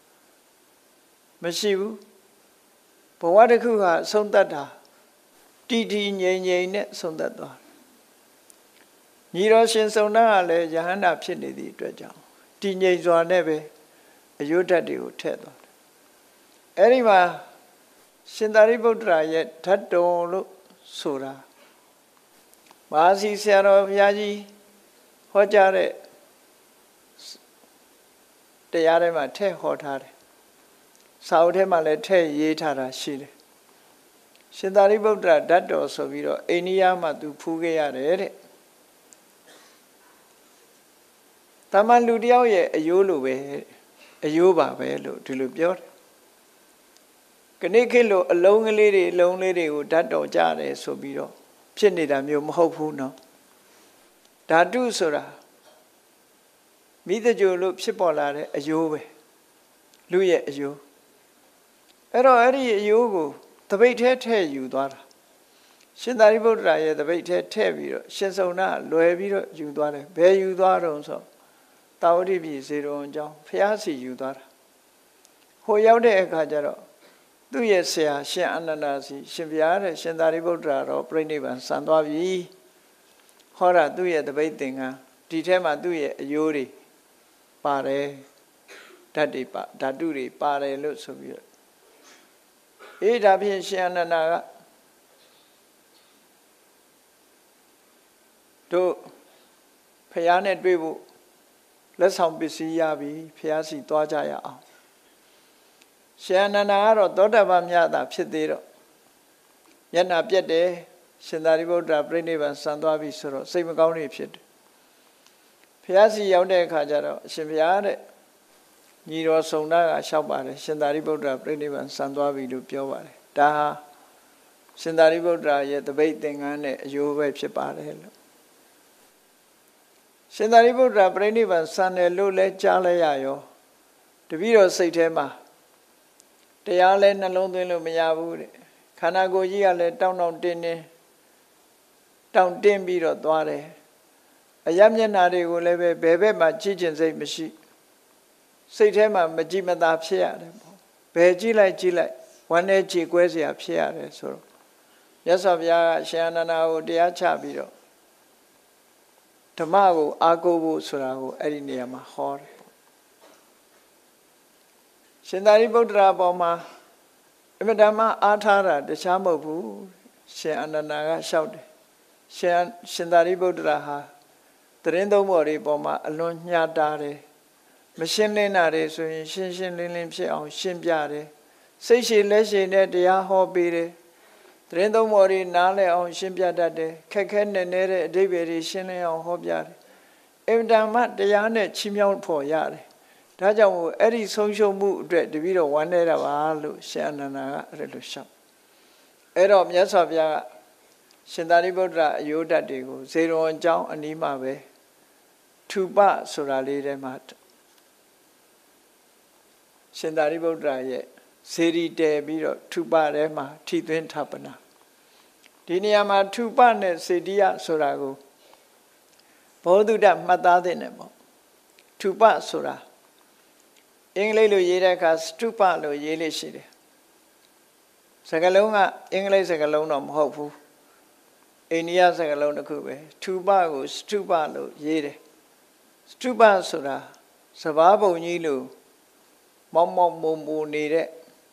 မရှိဘူးဘဝတစ်ခုဟာဆုံးသက်တာတည်တည်ငြိမ်ငြိမ်နဲ့ဆုံးသက်သွားညီတော်ရှင်စုံနာကလည်းယဟန္တာဖြစ်နေသည့်အတွက်ကြောင့်တည်ငြိမ်စွာနဲ့ပဲအယုဒ္ဓတ်တွေကိုထည့်သွားတယ်အဲ့ဒီမှာရှင်သာရိပုတ္တရာရဲ့ဓာတ်တော်လို့ဆိုတာမဟာစီဆရာတော်ဘုရားကြီးဟောကြားတဲ့တရားထဲမှာထည့်ဟောထားတယ်စာအုပ်ထဲမှာလည်းထည့်ရေးထားတာရှိတယ်ရှင်သာရိပုတ္တရာဓာတ်တော်ဆိုပြီးတော့အိန္ဒိယမှာသူဖူးခဲ့ရတယ်တဲ့တမန်လူတယောက်ရဲ့အယိုးလိုပဲအယိုးပါပဲလို့ဒီလိုပြောတယ်ခဏခေတ်လိုအလုံးကလေးတွေအလုံးလေးတွေကိုဓာတ်တော်ကြတယ်ဆိုပြီးတော့ဖြစ်နေတာမျိုးမဟုတ်ဘူးနော်ဓာတုဆိုတာမိသကြိုလို့ဖြစ်ပေါ်လာတဲ့အယိုးပဲလူရဲ့အယိုးအဲ့တော့အဲ့ဒီအယိုးကိုတပိတ်ထဲထည့်ယူသွားတာရှင်သာရိပုတ္တရာရဲ့တပိတ်ထဲထည့်ပြီးတော့ရှင်စုံနာလွယ်ပြီးတော့ယူသွားတယ်ဘယ်ယူသွားတော့ဆိုတာဝတိပြည်စေတုံအကြောင်းဖျားစီယူသွားတာဟိုရောက်တဲ့အခါကျတော့သူ့ရဲ့ဆရာရှင်အနန္ဒာစီရှင်ဘုရားတဲ့ရှင်သာရိပုတ္တရာတော့ပြိဋိဘံဆံသွားပြီဟောတာသူ့ရဲ့တပိတ်သင်္ကန်းဒီထဲမှာသူ့ရဲ့အယိုးတွေပါတယ်ဓာတ်တွေပါဓာတုတွေပါတယ်လို့ဆိုပြီးတော့အေးဒါဖြင့်ရှင်အနန္ဒာကတို့ဖျားနဲ့တွေ့ဖို့လက်ဆောင်ပစ္စည်းရပြီဖျားစီသွားကြရအောင်ရှင်အနန္ဒာကတော့သောတာပန်မြတ်တာဖြစ်သေးတော့မျက်နှာပြက်တယ်ရှင်သာရိပုတ္တရာပြိဋိဘံဆံသွားပြီဆိုတော့စိတ်မကောင်းနေဖြစ်တယ်ဖျားစီရောက်တဲ့အခါကျတော့အရှင်ဘုရားတဲ့ညီတော်ဆုံနာကလျှောက်ပါတယ်ရှင်သာရိပုတ္တရာပြိဋိဘံဆံသွားပြီလို့ပြောပါတယ်ဒါဟာရှင်သာရိပုတ္တရာရဲ့တပိတ်သင်္ကန်းနဲ့အယိုးပဲဖြစ်ပါတယ်လို့ရှင်သာရိပုတ္တရာပြိဋိဘံဆံတယ်လို့လဲကြားလဲရရောတပည့်တော်စိတ်ထဲမှာတရားလဲနှလုံးသွင်းလို့မရဘူးတဲ့ခန္ဓာကိုယ်ကြီးကလည်းတောင်းတောင်းတင်းတင်းတောင်းတင်းပြီးတော့သွားတယ်အယမျက်နာတွေကိုလည်းပဲဘယ်ဘက်မှာကြည့်ကျင်စိတ်မရှိစိတ်ထဲမှာမကြည်မသာဖြစ်ရတယ်ပေါ့ဘယ်ကြည့်လိုက်ကြည့်လိုက်ဝမ်းနဲ့ကြည်ကွဲเสียဖြစ်ရတယ်ဆိုတော့မြတ်စွာဘုရားကရှင်အနန္ဒာကိုတရားချပြီးတော့ဓမ္မကိုအားကိုးဖို့ဆိုတာကိုအဲ့ဒီနေရာမှာဟောတယ်ရှင်သာရိပုတ္တရာပေါ်မှာအမြဲတမ်းအားထားတာတခြားမဟုတ်ဘူးရှင်အနန္ဒာကလျှောက်တယ်ရှင်ရှင်သာရိပုတ္တရာဟာတရင်သုံးပေါ်တွေပေါ်မှာအလွန်ညှာတာတယ်မရှင်းလင်းတာတွေဆိုရင်ရှင်းရှင်းလင်းလင်းဖြစ်အောင်ရှင်းပြတယ်စိတ်ရှိလက်ရှိနဲ့တရားဟောပေးတယ်တရင်သုံးပေါ်တွေနားလည်အောင်ရှင်းပြတတ်တယ်ခက်ခဲနဲ့နဲတဲ့အဓိပ္ပာယ်တွေရှင်းလင်းအောင်ဟောပြတယ်အင်တာမတရားနဲ့ချီးမြှောက်ဖို့ရတယ်ဒါကြောင့်မို့အဲ့ဒီဆုံးရှုံးမှုအတွက်တပည့်တော်ဝမ်းနေတာပါလို့ရှင်အနန္ဒာကအဲ့လိုရှောက်အဲ့တော့မြတ်စွာဘုရားကရှင်သာရိပုတ္တရာအယိုးဓာတ်တွေကိုဇေရုံအကြောင်းအနီးမှာပဲထူပဆိုတာလေးထဲမှာရှင်သာရိပုတ္တရာရဲ့ဇေရီတဲပြီးတော့ထူပထဲမှာထိသွင်းထပ်ပနာဒီနေရာမှာထူပနဲ့စေတိယဆိုတာကိုဘောဓုတမှတ်သားတဲ့နဲ့ပေါ့ထူပဆိုတာအင်္ဂလိပ်လိုရေးတဲ့အခါစတုပလို့ရေးလို့ရှိတယ်စကားလုံးကအင်္ဂလိပ်စကားလုံးတော့မဟုတ်ဘူးအိန္ဒိယစကားလုံးတစ်ခုပဲထူပကိုစတုပလို့ရေးတယ်စတုပဆိုတာစဘာပုံကြီးလို့မောက်မောက်မုံမူနေတဲ့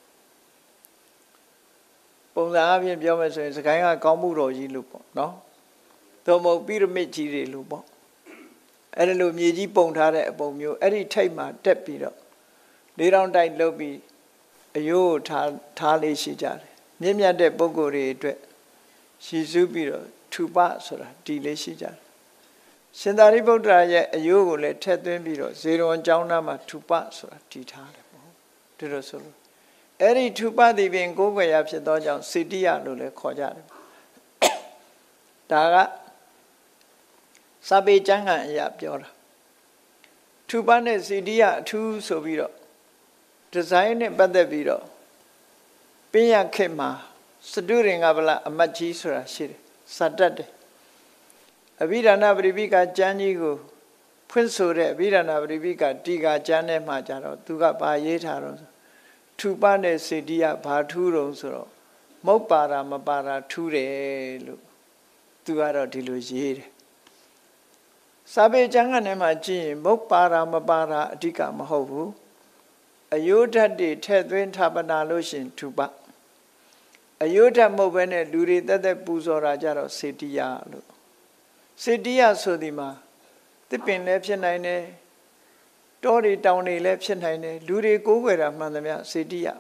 ပုံစံအပြင်ပြောမယ်ဆိုရင်စကိုင်းကကောင်းမှုတော်ကြီးလို့ပေါ့နော်သို့မဟုတ်ပိရမစ်ကြီးတွေလို့ပေါ့အဲ့ဒါလိုမြေကြီးပုံထားတဲ့အပုံမျိုးအဲ့ဒီထိပ်မှာတက်ပြီးတော့လေးတောင်တိုက်လုပ်ပြီးအယိုးထားထားလေးရှိကြတယ်မြင့်မြတ်တဲ့ပုဂ္ဂိုလ်တွေအတွက်ရှည်စူးပြီးတော့ထူပဆိုတာဒီလေးရှိကြတယ်ရှင်သာရိပုတ္တရာရဲ့အယိုးကိုလည်းထည့်သွင်းပြီးတော့ဇေရဝံကျောင်းသားမှာထူပဆိုတာတည်ထားတယ်ပေါ့ဒီလိုဆိုလို့အဲ့ဒီထူပသည်ပင်ကိုးကွယ်ရာဖြစ်သောကြောင့်စေတိယလို့လည်းခေါ်ကြတယ်ဒါကစာပေကျမ်းဂန်အရာပြောတာထူပနဲ့စေတိယအထူးဆိုပြီးတော့ဒီဇိုင်းနဲ့ပတ်သက်ပြီးတော့ပင်ရခေတ်မှာစတုရင်္ဂဗလအမတ်ကြီးဆိုတာရှိတယ်စာတတ်တယ်အဘိဓမ္မာပရိပိကကျမ်းကြီးကိုဖွင့်ဆိုတဲ့အဘိဓမ္မာပရိပိကတီကာကျမ်းထဲမှာကြတော့သူကဘာရေးထားတော့ထူပနဲ့စေတိယဘာထူးတော့ဆိုတော့မုတ်ပါတာမပါတာထူးတယ်လို့သူကတော့ဒီလိုရေးတယ်စာပေကျမ်းကနေမှကြည့်ရင်မုတ်ပါတာမပါတာအဓိကမဟုတ်ဘူးအယုဒ္ဓတ်တွေထည့်သွင်းဌာပနာလို့ရှင်ထူပအယုဒ္ဓတ်မဟုတ်ဘဲနဲ့လူတွေတက်တက်ပူဇော်တာကြတော့စေတိယလို့စေတိယဆိုဒီမှာတစ်ပင်လည်းဖြစ်နိုင်တယ်တောတွေတောင်တွေလည်းဖြစ်နိုင်တယ်လူတွေကိုးကွယ်တာမှန်သမျှစေတိယ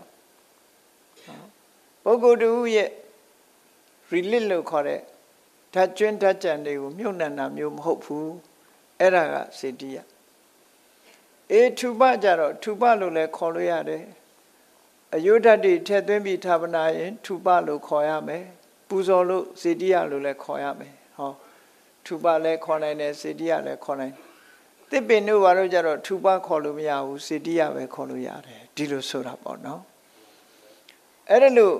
ပုဂ္ဂိုလ်တူရဲ့ relic လို့ခေါ်တဲ့ဓာတ်ကျွန်းဓာတ်ကြံတွေကိုမြုပ်နှံတာမျိုးမဟုတ်ဘူးအဲ့ဒါကစေတိယအေထူပကြတော့ထူပလို့လည်းခေါ်လို့ရတယ်အယုဒ္ဓတ်တွေထည့်သွင်းပြီးဌာပနာရင်ထူပလို့ခေါ်ရမယ်ပူဇော်လို့စေတိယလို့လည်းခေါ်ရမယ်ဟောထူပလည်းခေါ်နိုင်တယ်စေတိယလည်းခေါ်နိုင်တစ်ပင်တို့ဘာလို့ကြတော့ထူပခေါ်လို့မရဘူးစေတိယပဲခေါ်လို့ရတယ်ဒီလိုဆိုတာပေါ့နော်အဲ့ဒါလို့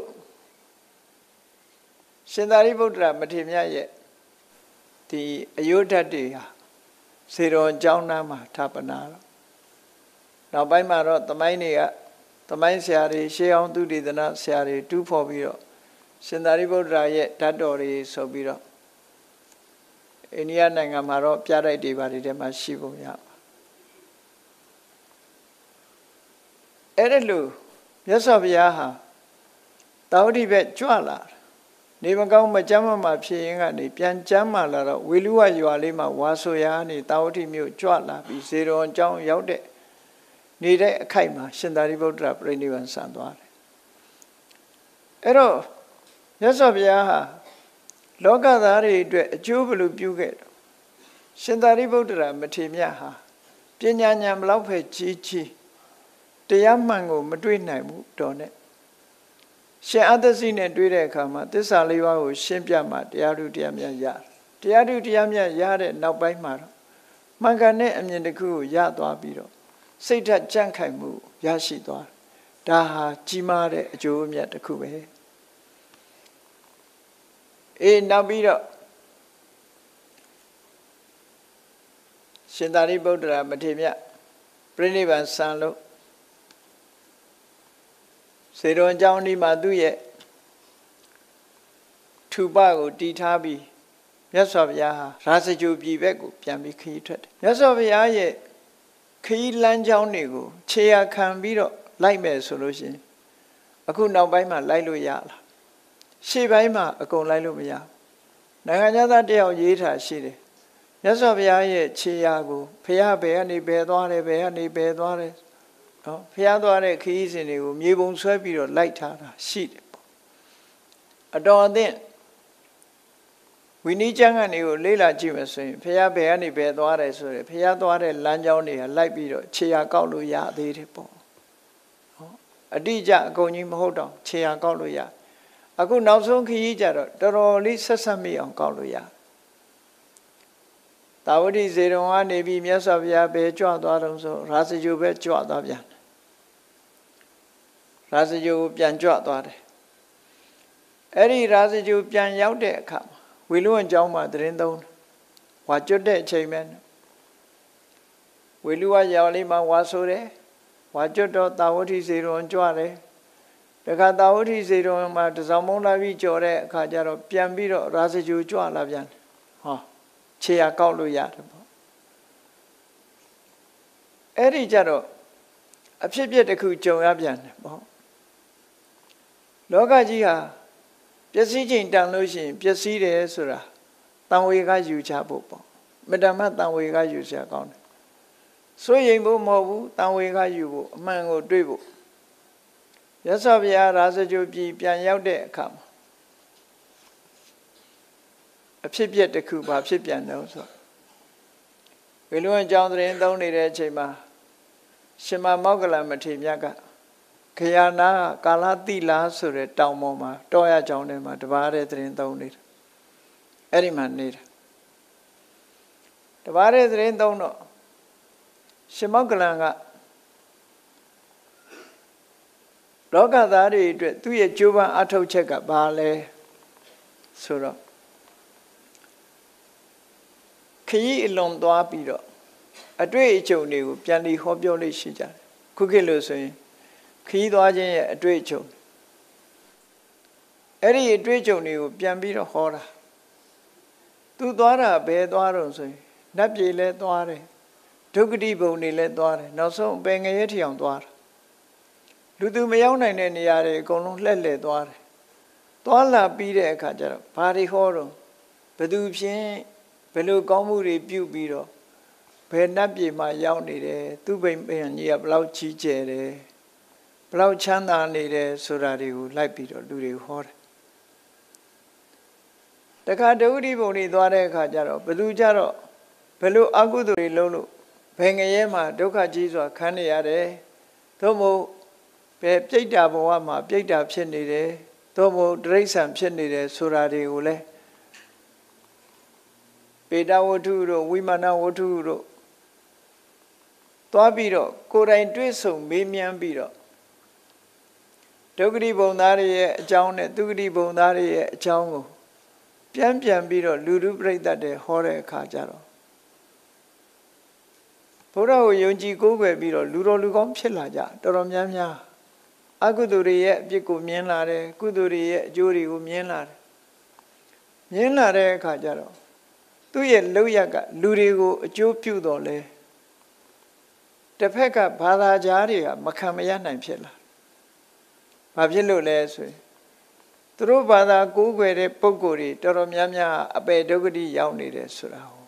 ရှင်သာရိပုတ္တရာမထေရမြတ်ရဲ့ဒီအယုဒ္ဓတ်တွေဟာစေတော်ကျောင်းသားမှာဌာပနာတော့နောက်ပိုင်းမှာတော့သမိုင်းတွေကသမိုင်းဆရာတွေရှေးအောင်သူတေသနဆရာတွေတူးဖော်ပြီးတော့ရှင်သာရိပုတ္တရာရဲ့ဓာတ်တော်တွေဆိုပြီးတော့အိန္ဒိယနိုင်ငံမှာတော့ပြတိုက်တွေပါတယ်ထဲမှာရှိပုံရပါအဲ့ဒါလို့မြတ်စွာဘုရားဟာတာဝတိဘက်ကြွလာနေမကောင်းမကြမ်းမှဖြစ်ရင်ကနေပြန်ကြမ်းမှလာတော့ဝေလူဝရွာလေးမှာဝါဆိုရာနေတာဝတိမြို့ကြွလာပြီးဇေရဝံကျောင်းရောက်တဲ့နေတဲ့အခိုက်မှာရှင်သာရိပုတ္တရာပြိဋိဘံဆံသွားတယ်အဲ့တော့မြတ်စွာဘုရားဟာလောကသားတွေအတွက်အကျိုးဘယ်လိုပြုခဲ့တော့ရှင်သာရိပုတ္တရာမထေရမြတ်ဟာပညာဉာဏ်ဘလောက်ပဲကြီးကြီးတရားမှန်ကိုမတွေ့နိုင်ဘူးတော်နဲ့ရှင်အတ္တစီနဲ့တွေ့တဲ့အခါမှာသစ္စာလေးပါးကိုရှင်းပြမှတရားဓုတရားမြတ်ရတရားဓုတရားမြတ်ရတဲ့နောက်ပိုင်းမှာတော့မှန်ကန်တဲ့အမြင်တစ်ခုကိုရသွားပြီးတော့စိတ်ဓာတ်ကြံ့ခိုင်မှုရရှိသွားဒါဟာကြီးမားတဲ့အကျိုးအမြတ်တစ်ခုပဲအေးနောက်ပြီးတော့ရှင်သာရိပုတ္တရာမထေရမြတ်ပြိဋိဘံဆံလို့စေတော်ကျောင်းဒီမှာသူ့ရဲ့ထူပကိုတည်ထားပြီးမြတ်စွာဘုရားဟာရာဇဂိုပြည်ဘက်ကိုပြန်ပြီးခရီးထွက်တယ်မြတ်စွာဘုရားရဲ့ခရီးလမ်းကြောင်းတွေကိုခြေရာခံပြီးတော့လိုက်မယ်ဆိုလို့ရှိရင်အခုနောက်ပိုင်းမှာလိုက်လို့ရလားရှေ့ပိုင်းမှာအကုန်လိုက်လို့မရနိုင်ငံသားတယောက်ရေးထားရှိတယ်မြတ်စွာဘုရားရဲ့ခြေရာကိုဘုရားဘယ်ကနေဘယ်သွားတယ်ဘယ်ကနေဘယ်သွားတယ်နော်ဘုရားသွားတဲ့ခရီးစဉ်တွေကိုမြေပုံဆွဲပြီးတော့လိုက်ထားတာရှိတယ်ပေါ့အတော်အသင့်ဝိနည်းကျမ်းကနေကိုလေ့လာကြည့်မယ်ဆိုရင်ဘုရားဘယ်ကနေဘယ်သွားတယ်ဆိုရယ်ဘုရားသွားတဲ့လမ်းကြောင်းတွေကလိုက်ပြီးတော့ခြေရာကောက်လို့ရသေးတယ်ပေါ့ဟောအတိအကျအကုန်ကြီးမဟုတ်တော့ခြေရာကောက်လို့ရအခုနောက်ဆုံးခရီးကြတော့တော်တော်လေးဆက်ဆက်မိအောင်ကောက်လို့ရတာဝတိဇေရဝံကနေပြီးမြတ်စွာဘုရားပဲကြွသွားတော့ဆိုရာဇဂိုပဲကြွသွားပြန်ရာဇဂိုပြန်ကြွသွားတယ်အဲ့ဒီရာဇဂိုပြန်ရောက်တဲ့အခါမှာဝေလူဝံကျောင်းမှာတရင်သုံးဝါကျွတ်တဲ့အချိန်ပဲဝေလူဝရောက်လေးမှာဝါဆိုတယ်ဝါကျွတ်တော့တာဝတိဇေရဝံကြွတယ်တခါတာဝတိဇေရဝံမှာတစောင်းမုံလာပြီးကြော်တဲ့အခါကျတော့ပြန်ပြီးတော့ရာဇဂိုကြွလာပြန်ဟောခြေရကောက်လို့ရတယ်ပေါ့အဲ့ဒီကြတော့အဖြစ်ပြက်တစ်ခုကြုံရပြန်တယ်ပေါ့လောကကြီးဟာပျက်စီးချိန်တန်လို့ရှိရင်ပျက်စီးတယ်ဆိုတာတန်ဝေကယူချဖို့ပေါ့မတမတန်ဝေကယူချကောင်းတယ်စိုးရိမ်ဖို့မဟုတ်ဘူးတန်ဝေကယူဖို့အမှန်ကိုတွေးဖို့ရသော်ဗျာရာဇဂိုပြည်ပြန်ရောက်တဲ့အခါမှာအဖြစ်ပြက်တစ်ခုပါဖြစ်ပြန်တယ်ဆိုဝေလူဝန်ကြောင့်သတင်းသုံးနေတဲ့အချိန်မှာရှင်မမောက္ကလမထေရမြတ်ကခရနာကာလတိလားဆိုတဲ့တောင်ပေါ်မှာတောရကြောင်ထဲမှာတပါးတဲ့သတင်းသုံးနေတာအဲ့ဒီမှာနေတာတပါးတဲ့သတင်းသုံးတော့ရှင်မောက္ကလကလောကသားတွေအတွက်သူ့ရဲ့ကြိုးပမ်းအထောက်ချက်ကဘာလဲဆိုတော့ခရီးအလွန်သွားပြီးတော့အတွေ့အကြုံတွေကိုပြန်ပြီးဟောပြောလို့ရှိကြတယ်ခုခေတ်လို့ဆိုရင်ခရီးသွားခြင်းရဲ့အတွေ့အကြုံအဲ့ဒီအတွေ့အကြုံတွေကိုပြန်ပြီးတော့ဟောတာသူသွားတာဘယ်သွားတော့ဆိုရင်နတ်ပြည်လဲသွားတယ်ဒုက္ခတိဘုံတွေလဲသွားတယ်နောက်ဆုံးပင်ငရဲထီအောင်သွားတာလူသူမရောက်နိုင်တဲ့နေရာတွေအကုန်လုံးလှည့်လည်သွားတယ်သွားလာပြီးတဲ့အခါကျတော့ဘာတွေဟောတော့ဘယ်သူဖြင့်ဘယ်လိုကောင်းမှုတွေပြုပြီးတော့ဘယ်နတ်ပြည်မှာရောက်နေတယ်သူ့ဘိမ်ပင်ကြီးကဘလောက်ကြီးကျယ်တယ်ဘလောက်ချမ်းသာနေတယ်ဆိုတာတွေကိုလိုက်ပြီးတော့လူတွေကိုဟောတယ်တခါဒုက္ခတိဘုံတွေသွားတဲ့အခါကျတော့ဘယ်သူကြတော့ဘယ်လိုအကုသိုလ်တွေလုပ်လို့ဘယ်ငရဲမှာဒုက္ခကြီးစွာခံနေရတယ်သို့မဟုတ်ဘယ်ပြိတ္တာဘဝမှာပြိတ္တာဖြစ်နေတယ်သို့မဟုတ်တိရစ္ဆာန်ဖြစ်နေတယ်ဆိုတာတွေကိုလည်းပေတဝတ္ထုတို့ဝိမာနဝတ္ထုတို့သွားပြီးတော့ကိုယ်တိုင်တွေ့ဆုံမေးမြန်းပြီးတော့ဒုက္ခတိဘုံသားတွေရဲ့အကြောင်းနဲ့ဒုက္ခတိဘုံသားတွေရဲ့အကြောင်းကိုပြန်ပြန်ပြီးတော့လူလူပြိတ္တတွေဟောတဲ့အခါကျတော့ဘုရားကိုယုံကြည်ကိုးကွယ်ပြီးတော့လူတော်လူကောင်းဖြစ်လာကြတော်တော်များများအကုသိုလ်တွေရဲ့အပြစ်ကိုမြင်လာတယ်ကုသိုလ်တွေရဲ့အကျိုးတွေကိုမြင်လာတယ်မြင်လာတဲ့အခါကျတော့သူ့ရဲ့လောက်ရကလူတွေကိုအကျိုးပြုတော်လဲတစ်ဖက်ကဘာသာကြားတွေကမခံမရနိုင်ဖြစ်လာဘာဖြစ်လို့လဲဆိုရင်သူတို့ဘာသာကိုးကွယ်တဲ့ပုဂ္ဂိုလ်တွေတော်တော်များများအပေဒုက္ခတိရောက်နေတယ်ဆိုတာဟော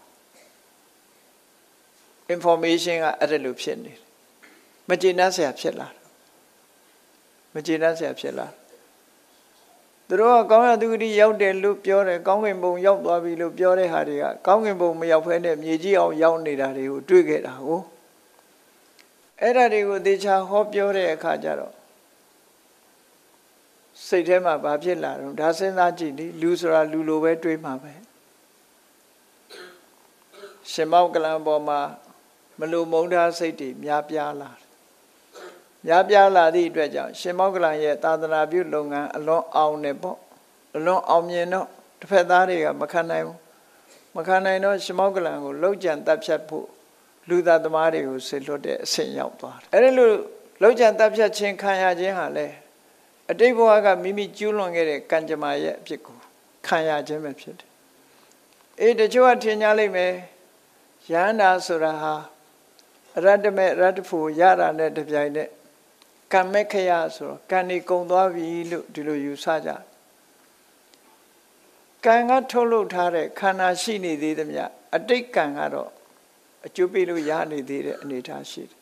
information ကအဲ့ဒါလိုဖြစ်နေတယ်မကျေနပ်စရာဖြစ်လာမကျေနပ်စရာဖြစ်လာသူတို့ကကောင်းရဒုက္ခတိရောက်တယ်လို့ပြောတယ်ကောင်းကင်ဘုံရောက်သွားပြီလို့ပြောတဲ့ဟာတွေကကောင်းကင်ဘုံမရောက်ဖဲနဲ့မြေကြီးအောင်ရောက်နေတာတွေကိုတွေ့ခဲ့တာကိုအဲ့ဒါတွေကိုသေချာဟောပြောတဲ့အခါကျတော့စိတ်ထဲမှာဘာဖြစ်လာတော့ဒါစဉ်းစားကြည့်လေလူဆိုတာလူလိုပဲတွေးမှာပဲရှင်မောက္ကလံပေါ်မှာမလိုမုန်းထားစိတ်တွေများပြားလာတယ်များပြားလာသည့်အတွက်ကြောင့်ရှင်မောက္ကလံရဲ့သာသနာပြုလုပ်ငန်းအလွန်အောင်နေပေါ့အလွန်အောင်မြင်တော့တစ်ဖက်သားတွေကမခံနိုင်ဘူးမခံနိုင်တော့ရှင်မောက္ကလံကိုလှုပ်ကြံတပ်ဖြတ်ဖို့လူသားသမားတွေကိုဆွေလွတ်တဲ့အဆင့်ရောက်သွားတယ်အဲ့ဒီလိုလှုပ်ကြံတပ်ဖြတ်ခြင်းခံရခြင်းဟာလေအတိတ်ဘဝကမိမိကျူးလွန်ခဲ့တဲ့ကံကြမ္မာရဲ့အဖြစ်ကိုခံရခြင်းပဲဖြစ်တယ်အေးတချို့ကထင်ကြလိမ့်မယ်ယန္တာဆိုတာဟာရတ္တမေရတ္တဖို့ရတာနဲ့တပြိုင်နက်ကံမဲ့ခရဆိုတော့ကံနေကုံသွားပြီလို့ဒီလိုယူဆကြကံကထုတ်လုပ်ထားတဲ့ခန္ဓာရှိနေသေးသမျှအတိတ်ကံကတော့အကျိုးပေးလို့ရနေသေးတဲ့အနေအထားရှိတယ်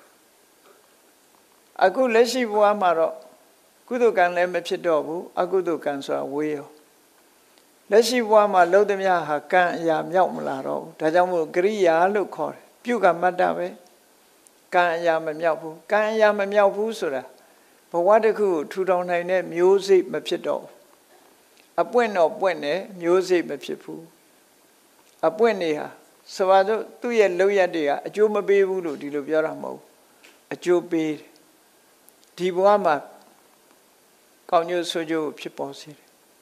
အခုလက်ရှိဘဝမှာတော့ကုသိုလ်ကံလည်းမဖြစ်တော့ဘူးအကုသိုလ်ကံဆိုတာဝေးရောလက်ရှိဘဝမှာလုံးသမျှဟာကံအရာမြောက်မလာတော့ဘူးဒါကြောင့်မို့ကရိယာလို့ခေါ်တယ်ပြုကမတ္တပဲကံအရာမမြောက်ဘူးကံအရာမမြောက်ဘူးဆိုတာဘဝတစ်ခုကိုထူထောင်နိုင်တဲ့မျိုးစိတ်မဖြစ်တော့ဘူးအပွင့်တော့ပွင့်တယ်မျိုးစိတ်မဖြစ်ဘူးအပွင့်နေဟာဆိုပါစို့သူ့ရဲ့လောက်ရတွေကအကျိုးမပေးဘူးလို့ဒီလိုပြောတာမဟုတ်ဘူးအကျိုးပေးတယ်ဒီဘဝမှာကောင်းကျိုးဆိုးကျိုးဖြစ်ပေါ်စေတယ်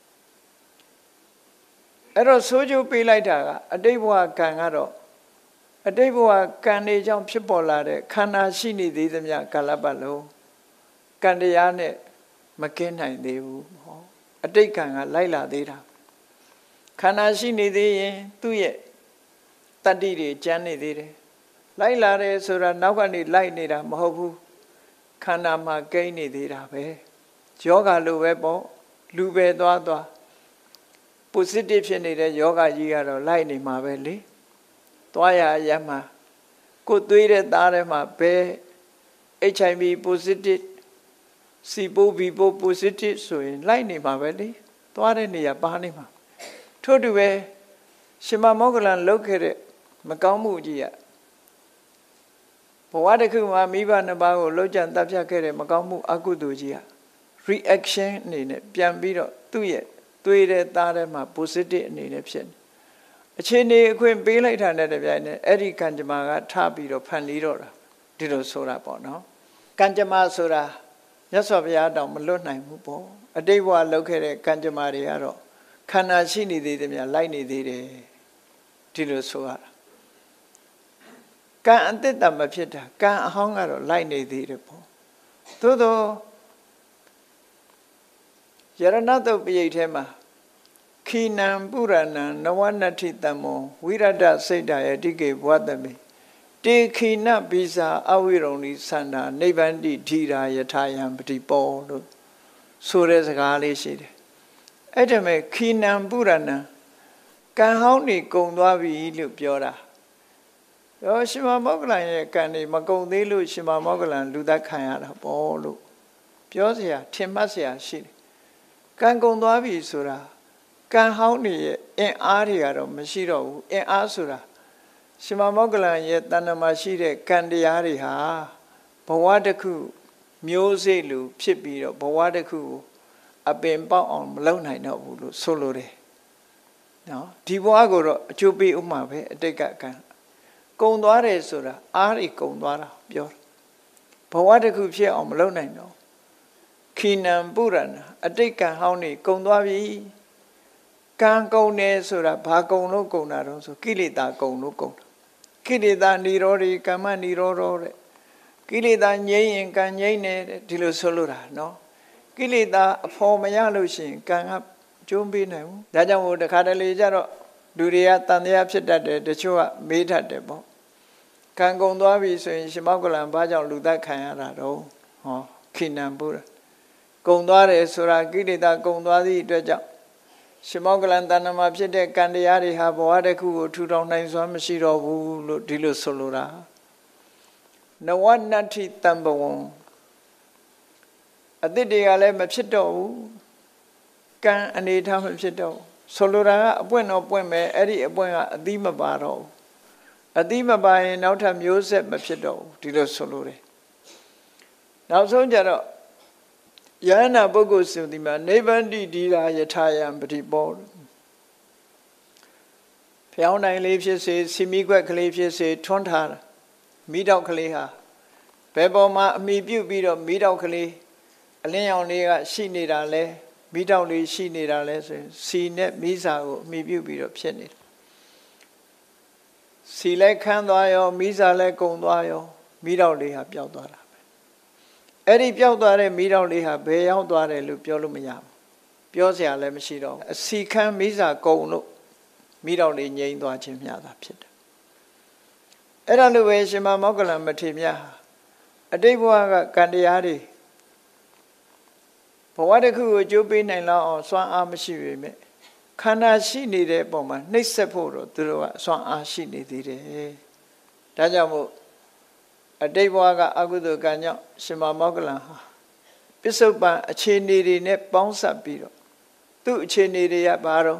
အဲ့တော့ဆိုးကျိုးပေးလိုက်တာကအတိတ်ဘဝကံကတော့အတိတ်ဘဝကံတွေကြောင့်ဖြစ်ပေါ်လာတဲ့ခန္ဓာရှိနေသေးသမျှကာလပတ်လုံးကံတရားနဲ့မကင်းနိုင်သေးဘူးဟောအတိတ်ကံကလိုက်လာသေးတာခန္ဓာရှိနေသေးရင်သူ့ရဲ့တတ္တိတွေကျန်နေသေးတယ်လိုက်လာတယ်ဆိုတာနောက်ကနေလိုက်နေတာမဟုတ်ဘူးခန္ဓာမှာကိန်းနေသေးတာပဲယောဂလိုပဲပေါ့လူပဲသွားသွား positive ဖြစ်နေတဲ့ယောဂကြီးကတော့လိုက်နေမှာပဲလေသွားရရမှာကိုသွေးတဲ့သားထဲမှာဘယ် H I V positive C O V positive ဆိုရင်လိုက်နေမှာပဲလေသွားတဲ့နေရာပါနေမှာထို့တူပဲရှင်မမောက္ကလံလောက်ခဲ့တဲ့မကောင်းမှုကြီးอ่ะဘဝတစ်ခုမှာမိဘနှစ်ပါးကိုလှုပ်ကြံတပ်ဖြတ်ခဲ့တဲ့မကောင်းမှုအကုသိုလ်ကြီးอ่ะ reaction အနေနဲ့ပြန်ပြီးတော့သူ့ရဲ့သွေးတဲ့သားထဲမှာ positive အနေနဲ့ဖြစ်နေအခြေအနေအခွင့်ပေးလိုက်တာနဲ့တပြိုင်နက်အဲ့ဒီကံကြမ္မာကထပြီးတော့ဖန်တီးတော့တာဒီလိုဆိုတာပေါ့နော်ကံကြမ္မာဆိုတာမြတ်စွာဘုရားတောင်မလွတ်နိုင်ဘူးပေါ့အတိတ်ဘဝလုပ်ခဲ့တဲ့ကံကြမ္မာတွေကတော့ခန္ဓာရှိနေသေးတယ်များလိုက်နေသေးတယ်ဒီလိုဆိုရတာကံအတ္တမဖြစ်တာကံအဟောင်းကတော့လိုက်နေသေးတယ်ပေါ့သို့သောယရဏတုတ်ပိဋကထဲမှာခိနံပုရဏံနဝနတ္ထိတမောဝိရဒစိတ်တယတိကေဘဝတမေတေခိနပိစာအဝိရုံလိသန္တာနိဗ္ဗန္တိဓိရာယထာယံပတိပောလို့ဆိုတဲ့စကားလေးရှိတယ်အဲ့ဒါမဲ့ခိနံပုရဏံကံဟောင်းနေကုံသွားပြီလို့ပြောတာရောရှင်မမောဂလန်ရဲ့ကံနေမကုံသေးလို့ရှင်မမောဂလန်လူသက်ခံရတာပေါ့လို့ပြောเสียထင်မှတ်เสียရှိတယ်ကံကုံသွားပြီဆိုတာကံဟောင်းနေရဲ့အင်အားတွေကတော့မရှိတော့ဘူးအင်အားဆိုတာရှင်မမောဂလန်ရဲ့တဏ္ဍမှာရှိတဲ့ကံတရားတွေဟာဘဝတစ်ခုမျိုးစေ့လူဖြစ်ပြီးတော့ဘဝတစ်ခုကိုအပင်ပေါက်အောင်မလုပ်နိုင်တော့ဘူးလို့ဆိုလိုတယ်နော်ဒီဘဝကိုတော့အကျိုးပေးဥမှာပဲအတိတ်ကကံကုံသွားတယ်ဆိုတာအားတွေကုံသွားတာပြောဘဝတစ်ခုဖြစ်အောင်မလုပ်နိုင်တော့ခိနံပုရဏအတိတ်ကံဟောင်းနေကုံသွားပြီကံကုံနေဆိုတာဘာကုံလို့ကုံတာတော့ဆိုကိလေသာကုံလို့ကုံတာကိလေသာនិရောဓိကမ္မនិရောဓောတဲ့ကိလေသာငြိမ့်ရင်ကံငြိမ့်နေတယ်ဒီလိုဆိုလိုတာနော်ကိလေသာအဖော်မရလို့ရှိရင်ကံကကျုံးပေးနိုင်ဘူးဒါကြောင့်မို့တခါတလေကျတော့လူတွေကတန်တရားဖြစ်တတ်တယ်တချို့ကမေးတတ်တယ်ပေါ့ကံကုံသွားပြီဆိုရင်ရှင်မောကလန်ဘာကြောင့်လူသက်ခံရတာတော့ဟောခိနံပုရကုံသွားတယ်ဆိုတာကိလေသာကုံသွားသည့်အတွက်ကြောင့်ရှင်မောကလန်တဏ္ဍမှာဖြစ်တဲ့ကံတရားတွေဟာဘဝတစ်ခုကိုထူထောင်နိုင်စွမ်းမရှိတော့ဘူးလို့ဒီလိုဆိုလိုတာနဝနတ္ထိတံဘဝံအတိတ်တွေကလည်းမဖြစ်တော့ဘူးကံအနေထားမဖြစ်တော့ဆိုလိုတာကအပွင့်တော့ပွင့်မယ်အဲ့ဒီအပွင့်ကအသီးမပါတော့ဘူးအသီးမပါရင်နောက်ထပ်မျိုးဆက်မဖြစ်တော့ဘူးဒီလိုဆိုလိုတယ်နောက်ဆုံးကြတော့ယန္နာပုဂ္ဂိုလ်ဆိုဒီမှာနိဗ္ဗန္တိဓိရာယထာယံပတိပောဖျောင်းနိုင်လေးဖြစ်စေစီမီခွက်ကလေးဖြစ်စေထွန်းထားတာမိတောက်ကလေးဟာဘယ်ပေါ်မှာအမိပြုတ်ပြီးတော့မိတောက်ကလေးအလင်းရောင်လေးကရှိနေတာလဲမိတောက်လေးရှိနေတာလဲဆိုရင်စီနဲ့မိစာကိုအမိပြုတ်ပြီးတော့ဖြစ်နေတယ်စီလည်းခန်းသွားရောမိစာလည်းကုံသွားရောမိတောက်လေးဟာပျောက်သွားတာပဲအဲ့ဒီပျောက်သွားတဲ့မိတောက်လေးဟာဘယ်ရောက်သွားတယ်လို့ပြောလို့မရဘူးပြောစရာလည်းမရှိတော့အစီခန်းမိစာကုံလို့မိတောက်လေးငြိမ်းသွားခြင်းမျှသာဖြစ်တယ်အဲ့ဒါလိုပဲရှင်မမောဂလန်မထေရမြတ်ဟာအတိတ်ဘဝကကံတရားတွေဘဝတစ်ခုကိုကြိုးပေးနိုင်လောက်အောင်စွမ်းအားမရှိပေမဲ့ခန္ဓာရှိနေတဲ့ပုံမှာနှိပ်စက်ဖို့တော့သူတို့ကစွမ်းအားရှိနေသေးတယ်ဒါကြောင့်မို့အတိတ်ဘဝကအကုသိုလ်ကံကြောင့်ရှင်မမောဂလန်ဟာပစ္စုပန်အခြေအနေတွေနဲ့ပေါင်းစပ်ပြီးတော့သူ့အခြေအနေတွေကဘာတော့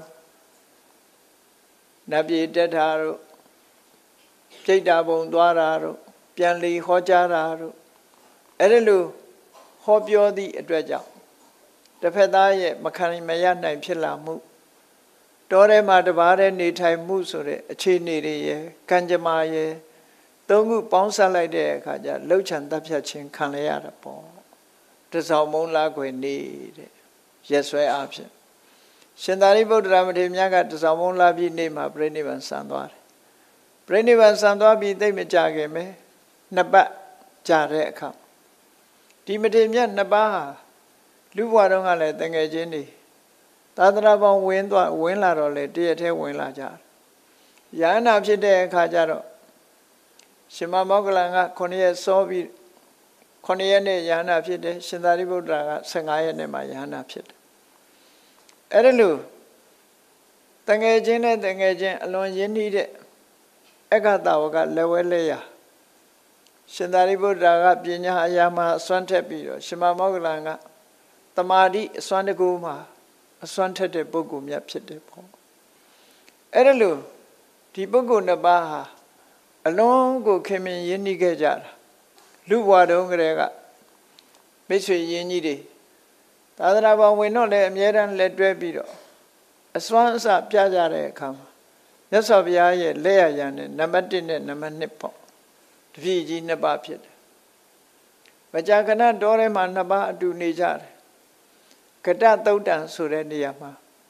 နတ်ပြည်တက်တာတို့ပြိတ္တာဘုံသွားတာတို့ပြန်လီဟောကြားတာတို့အဲ့ဒါလိုဟောပြောသည့်အတွက်ကြောင့်တစ်ဖက်သားရဲ့မခံမရနိုင်ဖြစ်လာမှုတောထဲမှာတပါးတည်းနေထိုင်မှုဆိုတဲ့အခြေအနေတွေရယ်ကံကြမ္မာရယ်သုံးခုပေါင်းစပ်လိုက်တဲ့အခါကျလှုပ်ချံတပ်ဖြတ်ခြင်းခံရရတာပေါ့တစောင်းမုံလားခွေနေတဲ့ရက်ဆွဲအားဖြင့်ရှင်သာရိပုတ္တရာမထေရမြတ်ကတစောင်းမုံလားပြည့်နေ့မှာပြိဋိဘံဆံသွားတယ်ပြိဋိဘံဆံသွားပြီးသိမကြခင်ပဲနှစ်ပတ်ကြာတဲ့အခါဒီမထေရမြတ်နှစ်ပါးဟာလူဘဝတုန်းကလည်းတငယ်ချင်းတွေသာသနာပေါင်းဝင်သွားဝင်လာတော့လေတရက်ထဲဝင်လာကြတယ်။ယန္နာဖြစ်တဲ့အခါကျတော့ရှင်မမောဂလန်ကခုနှစ်ရက်စောပြီးခုနှစ်ရက်နဲ့ယန္နာဖြစ်တယ်ရှင်သာရိပုတ္တရာကဆယ်ငါးရက်နဲ့မှယန္နာဖြစ်တယ်။အဲ့ဒါလို့တငယ်ချင်းနဲ့တငယ်ချင်းအလွန်ရင်းနှီးတဲ့အခါတဝကလက်ဝဲလက်ရရှင်သာရိပုတ္တရာကပညာအရာမှာအစွမ်းထက်ပြီးတော့ရှင်မမောဂလန်ကတမာတိအစွမ်းတကူမှာအစွမ်းထက်တဲ့ပုဂ္ဂိုလ်မြတ်ဖြစ်တယ်ပေါ့အဲ့ဒါလို့ဒဒီပုဂ္ဂိုလ်နှစ်ပါးဟာအလုံးကိုခင်မင်ရင်းနှီးခဲ့ကြတာလူဘဝတုန်းကတည်းကမိတ်ဆွေရင်းကြီးတွေသာသနာ့ဘောင်ဝင်တော့လည်းအမြဲတမ်းလက်တွဲပြီးတော့အစွမ်းအစပြကြတဲ့အခါမှာမြတ်စွာဘုရားရဲ့လက်ရရန်နဲ့နံပါတ်တစ်နဲ့နံပါတ်နှစ်ပေါ့တပည့်ကြီးနှစ်ပါးဖြစ်တယ်မကြာခဏတော်ထဲမှာနှစ်ပါးအတူနေကြတယ်ကတသုတ်တံဆိုတဲ့နေရာမှာ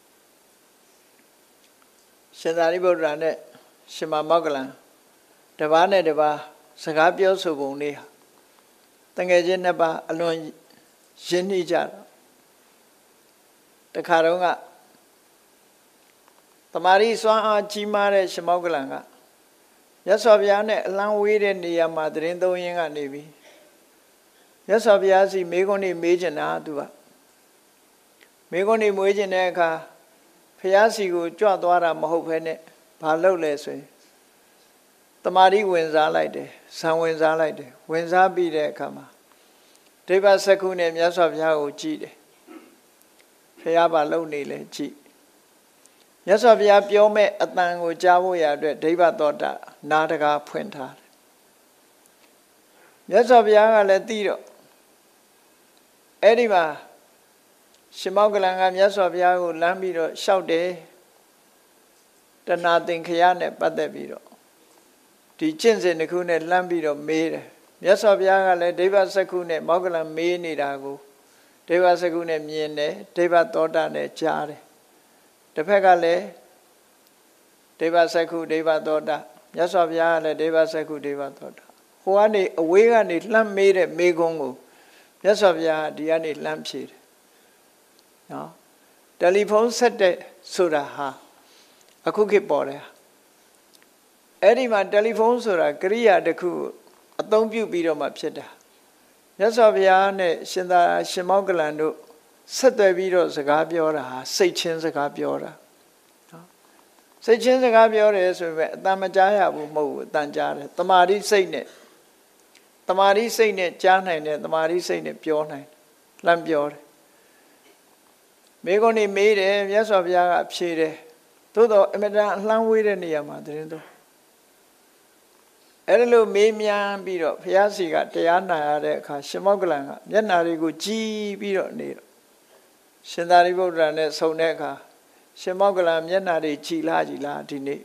ရှင်သာရိပုတ္တရာနဲ့ရှင်မမောက္ကလံတပါးနဲ့တပါးစကားပြောဆိုပုံလေးဟာတငယ်ချင်းနှစ်ပါးအလွန်ရင်းနှီးကြတော့တခါတော့ကတမာရီစွမ်းအားကြီးမားတဲ့ရှင်မောက္ကလံကမြတ်စွာဘုရားနဲ့အလံဝေးတဲ့နေရာမှာတရင်သုံးရင်းကနေပြီးမြတ်စွာဘုရားစီမေးခွန်းတွေမေးချင်တာသူကမေးခွန်းတွေမေးချင်တဲ့အခါဘုရားစီကိုကြွသွားတာမဟုတ်ဘဲနဲ့ဘာလုပ်လဲဆိုရင်တမာရီဝင်စားလိုက်တယ်ဇံဝင်စားလိုက်တယ်ဝင်စားပြီးတဲ့အခါမှာဒိဗ္ဗစက္ခုနဲ့မြတ်စွာဘုရားကိုကြည့်တယ်ဘုရားဘာလုပ်နေလဲကြည့်မြတ်စွာဘုရားပြောမဲ့အတန်ကိုကြားဖို့ရအတွက်ဒိဗ္ဗသောတာနာတကာဖွင့်ထားတယ်မြတ်စွာဘုရားကလည်းသိတော့အဲ့ဒီမှာရှင်မောက္ကလံကမြတ်စွာဘုရားကိုလမ်းပြီးတော့လျှောက်တယ်တဏှာသင်္ခရနဲ့ပတ်သက်ပြီးတော့ဒီကျင့်စဉ်တစ်ခုနဲ့လှမ်းပြီးတော့မေးတယ်မြတ်စွာဘုရားကလည်းဒိဗ္ဗစက္ခုနဲ့မောက္ကလံမေးနေတာကိုဒိဗ္ဗစက္ခုနဲ့မြင်တယ်ဒိဗ္ဗသောတာနဲ့ကြားတယ်တစ်ဖက်ကလည်းဒိဗ္ဗစက္ခုဒိဗ္ဗသောတာမြတ်စွာဘုရားကလည်းဒိဗ္ဗစက္ခုဒိဗ္ဗသောတာဟိုကနေအဝေးကနေလှမ်းမေးတဲ့မေးခွန်းကိုမြတ်စွာဘုရားဒီကနေလှမ်းဖြေတယ်နော်တယ်လီဖုန်းဆက်တဲ့ဆိုတာဟာအခုခေတ်ပေါ်တယ်အဲ့ဒီမှာတယ်လီဖုန်းဆိုတာကရိယာတစ်ခုအသုံးပြုပြီးတော့မှဖြစ်တာမြတ်စွာဘုရားနဲ့ရှင်သာရှင်မောက္ကလံတို့ဆက်သွယ်ပြီးတော့စကားပြောတာဟာစိတ်ချင်းစကားပြောတာနော်စိတ်ချင်းစကားပြောတယ်ဆိုပေမဲ့အတန်မကြားရဘူးမဟုတ်ဘူးအတန်ကြားတယ်တမာတိစိတ်နဲ့တမာတိစိတ်နဲ့ကြားနိုင်တယ်တမာတိစိတ်နဲ့ပြောနိုင်လှမ်းပြောတယ်မိကုန်းနေမေးတယ်မြတ်စွာဘုရားကဖြေတယ်သို့တော့အမြဲတမ်းအလှမ်းဝေးတဲ့နေရာမှာတရင်တော့အဲ့ဒါလို့မေးမြန်းပြီးတော့ဘုရားစီကတရားနာရတဲ့အခါရှင်မောက္ကလံကမျက်နာတွေကိုကြည်ပြီးတော့နေတော့ရှင်သာရိပုတ္တရာနဲ့ဆုံတဲ့အခါရှင်မောက္ကလံမျက်နာတွေကြည်လားကြည်လားဒီနေ့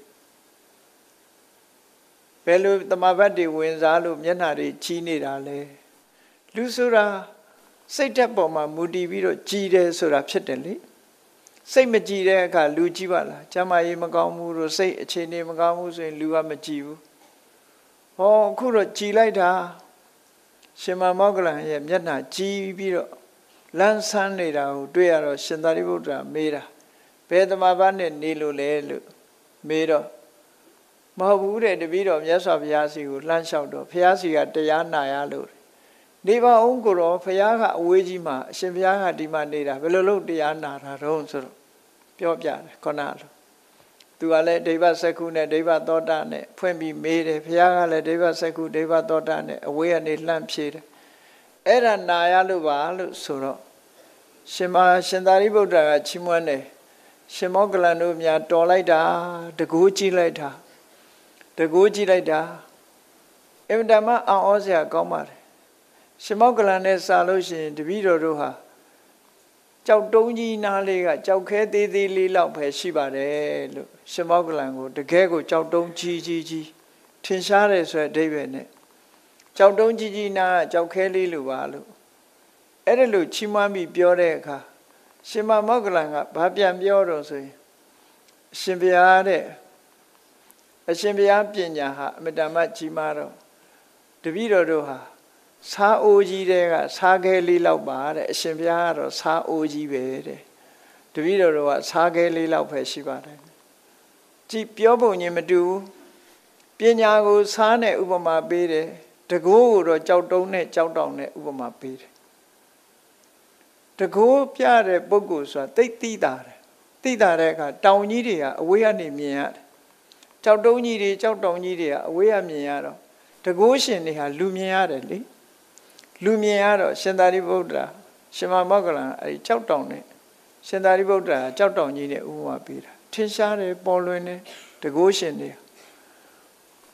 ဘယ်လိုတမဘတ်တွေဝင်စားလို့မျက်နာတွေကြည်နေတာလဲလူဆိုတာစိတ်ဓာတ်ပေါ်မှာမူတည်ပြီးတော့ကြည်တယ်ဆိုတာဖြစ်တယ်လေစိတ်မကြည်တဲ့အခါလူကြည်ပါလားကျမ်းမာရေးမကောင်းဘူးလို့စိတ်အခြေအနေမကောင်းဘူးဆိုရင်လူကမကြည်ဘူးဟောအခုတော့ကြည်လိုက်တာရှင်မမောက္ကလံရဲ့မျက်နှာကြည်ပြီးတော့လန်းဆန်းနေတာကိုတွေ့ရတော့ရှင်သာရိပုတ္တရာမေးတာဘယ်သမဘာနဲ့နေလို့လဲလို့မေးတော့မဟုတ်ဘူးတဲ့တပည့်တော်မြတ်စွာဘုရားစီကိုလှမ်းလျှောက်တော့ဘုရားစီကတရားနာရလို့နေပါအောင်ကိုတော့ဘုရားကအဝေးကြီးမှာအရှင်ဘုရားကဒီမှာနေတာဘယ်လိုလုပ်တရားနာတာတော့ဆိုတော့ပြောပြတယ်ခေါနာလို့သူကလည်းဒိဗ္ဗစက္ခုနဲ့ဒိဗ္ဗသောတာနဲ့ဖွင့်ပြီးမေးတယ်ဘုရားကလည်းဒိဗ္ဗစက္ခုဒိဗ္ဗသောတာနဲ့အဝေးကနေလှမ်းဖြေတယ်အဲ့ဒါနာရလို့ပါလို့ဆိုတော့ရှင်မရှင်သာရိပုတ္တရာကချီးမွမ်းတယ်ရှင်မောက္ကလံတို့များတော်လိုက်တာတကူးကြည့်လိုက်တာတကူးကြည့်လိုက်တာအင်တမအံ့ဩစရာကောင်းပါတယ်ရှင်မောက္ကလံနဲ့စာလို့ရှိရင်တပည့်တော်တို့ဟာကြောက်တုံးကြီးနားလေးကကြောက်ခဲသေးသေးလေးလောက်ပဲရှိပါတယ်လို့ရှင်မောက္ကလံကိုတကယ်ကိုကြောက်တုံးကြီးကြီးကြီးထင်ရှားတယ်ဆိုတဲ့အဓိပ္ပာယ်နဲ့ကြောက်တုံးကြီးကြီးနားကြောက်ခဲလေးလိုပါလို့အဲ့ဒါလို့ချီးမွမ်းပြီးပြောတဲ့အခါရှင်မမောက္ကလံကဘာပြန်ပြောတော့ဆိုရင်အရှင်ဘုရားတဲ့အရှင်ဘုရားပညာဟာအမတ္တမကြီးမားတော့တပည့်တော်တို့ဟာစားအိုးကြီးတဲ့ကစားခဲလေးလောက်ပါတဲ့အရှင်ဘုရားကတော့စားအိုးကြီးပဲတဲ့တပည့်တော်တို့ကစားခဲလေးလောက်ပဲရှိပါတယ်ကြည်ပြောပုံချင်းမတူပညာကိုစားနဲ့ဥပမာပေးတယ်တကိုးကိုတော့ကြောက်တုံးနဲ့ကြောက်တောင်နဲ့ဥပမာပေးတယ်တကိုးပြတဲ့ပုဂ္ဂိုလ်ဆိုတာတိတ်တိတာတယ်တိတာတဲ့အခါတောင်ကြီးတွေကအဝေးကနေမြင်ရတယ်ကြောက်တုံးကြီးတွေကြောက်တောင်ကြီးတွေကအဝေးကမြင်ရတော့တကိုးရှင်တွေဟာလူမြင်ရတယ်လေလူမြင်ရတော့ရှင်သာရိပုတ္တရာရှင်မမောက္ကလံအဲဒီကြောက်တောင်နဲ့ရှင်သာရိပုတ္တရာကြောက်တောင်ကြီးနဲ့ဥပမာပေးတာထင်ရှားတယ်ပေါ်လွင်တယ်တကိုးရှင်တွေ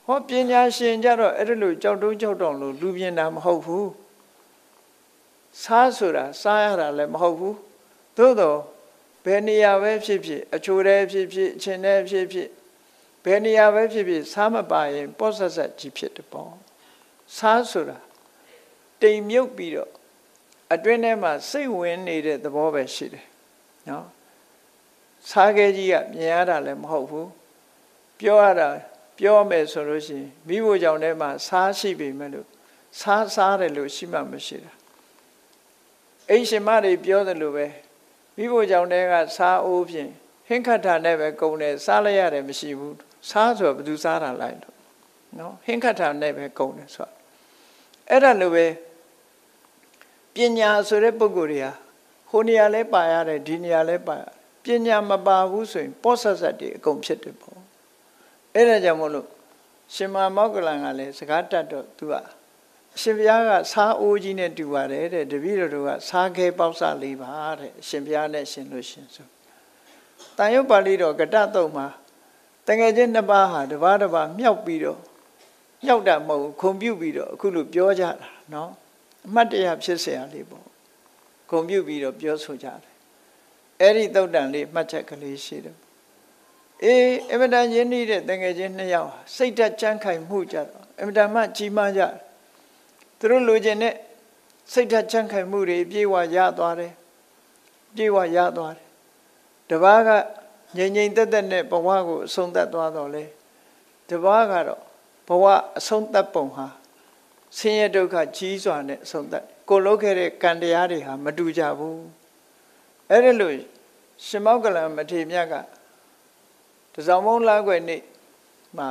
ဟောပညာရှင်ကြတော့အဲ့ဒါလို့ကြောက်တုံးကြောက်တောင်လို့လူပြင်းတာမဟုတ်ဘူးစားဆိုတာစားရတာလည်းမဟုတ်ဘူးသို့တော့ဘယ်နေရာပဲဖြစ်ဖြစ်အချိုတဲဖြစ်ဖြစ်အချင်းတဲဖြစ်ဖြစ်ဘယ်နေရာပဲဖြစ်ဖြစ်စားမပါရင်ပေါ့ဆက်ဆက်ကြီးဖြစ်တယ်ပေါ့စားဆိုတာတိမ်မြုပ်ပြီးတော့အတွင်းထဲမှာစိတ်ဝင်နေတဲ့သဘောပဲရှိတယ်နော်စားခဲကြီးကမြင်ရတာလည်းမဟုတ်ဘူးပြောရတာပြောမယ်ဆိုလို့ရှိရင်မိဖို့ကြောင့်ထဲမှာစားရှိပြီမဲ့လို့စားစားတယ်လို့ရှိမှမရှိတာအိရှင်မတွေပြောတယ်လို့ပဲမိဖို့ကြောင့်ထဲကစားအိုးဖြင့်ဟင်းခတ်တာနဲ့ပဲကုန်တယ်စားလိုက်ရတယ်မရှိဘူးစားဆိုဘယ်သူစားတာလိုက်လို့နော်ဟင်းခတ်တာနဲ့ပဲကုန်တယ်ဆိုအဲ့ဒါလိုပဲပညာဆိုတဲ့ပုဂ္ဂိုလ်တွေဟာဟိုနေရာလဲပါရတယ်ဒီနေရာလဲပါပညာမပါဘူးဆိုရင်ပေါ့ဆက်ဆက်တွေအကုန်ဖြစ်တယ်ပေါ့အဲ့ဒါကြောင့်မို့လို့ရှင်မမောကလန်ကလည်းစကားတတ်တော့သူကအရှင်ဘုရားကစားအိုးကြီးနဲ့တူပါတယ်တဲ့တပည့်တော်တို့ကစားခဲပေါက်စလေးပါတဲ့အရှင်ဘုရားနဲ့ရှင်လို့ရှင်ဆိုတန်ရုပ်ပါဠိတော်ကတ္တတုံမှာတငယ်ချင်းနှစ်ပါးဟာတစ်ပါးတစ်ပါးမြောက်ပြီးတော့မြောက်တာမဟုတ်ခုံပြုတ်ပြီးတော့အခုလိုပြောကြတာနော်အမှတ်တရဖြစ်เสียလေးပေါ့ခုံပြုတ်ပြီးတော့ပြောဆိုကြတယ်အဲ့ဒီသုတ်တန်လေးမှတ်ချက်ကလေးရှိတယ်အေးအမတန်ရင်းနှီးတဲ့တငယ်ချင်းနှစ်ယောက်စိတ်ဓာတ်ကြမ်းခိုင်မှုကြတော့အမတန်မှကြီးမားကြသူတို့လူချင်းနဲ့စိတ်ဓာတ်ကြမ်းခိုင်မှုတွေပြေဝရသွားတယ်ပြေဝရသွားတယ်တပားကငြိမ်ငြိမ်သက်သက်နဲ့ဘဝကိုအဆုံးသတ်သွားတော့လေတပားကတော့ဘဝအဆုံးသတ်ပုံဟာဆင်းရဲဒုက္ခကြီးစွာနဲ့အဆုံးသတ်ကိုလုပ်ခဲ့တဲ့ကံတရားတွေဟာမတူကြဘူးအဲ့ဒါလို့ရှင်မောကလန်မထေရမြတ်ကတစောင်းမုံလာွယ်နေ့မှာ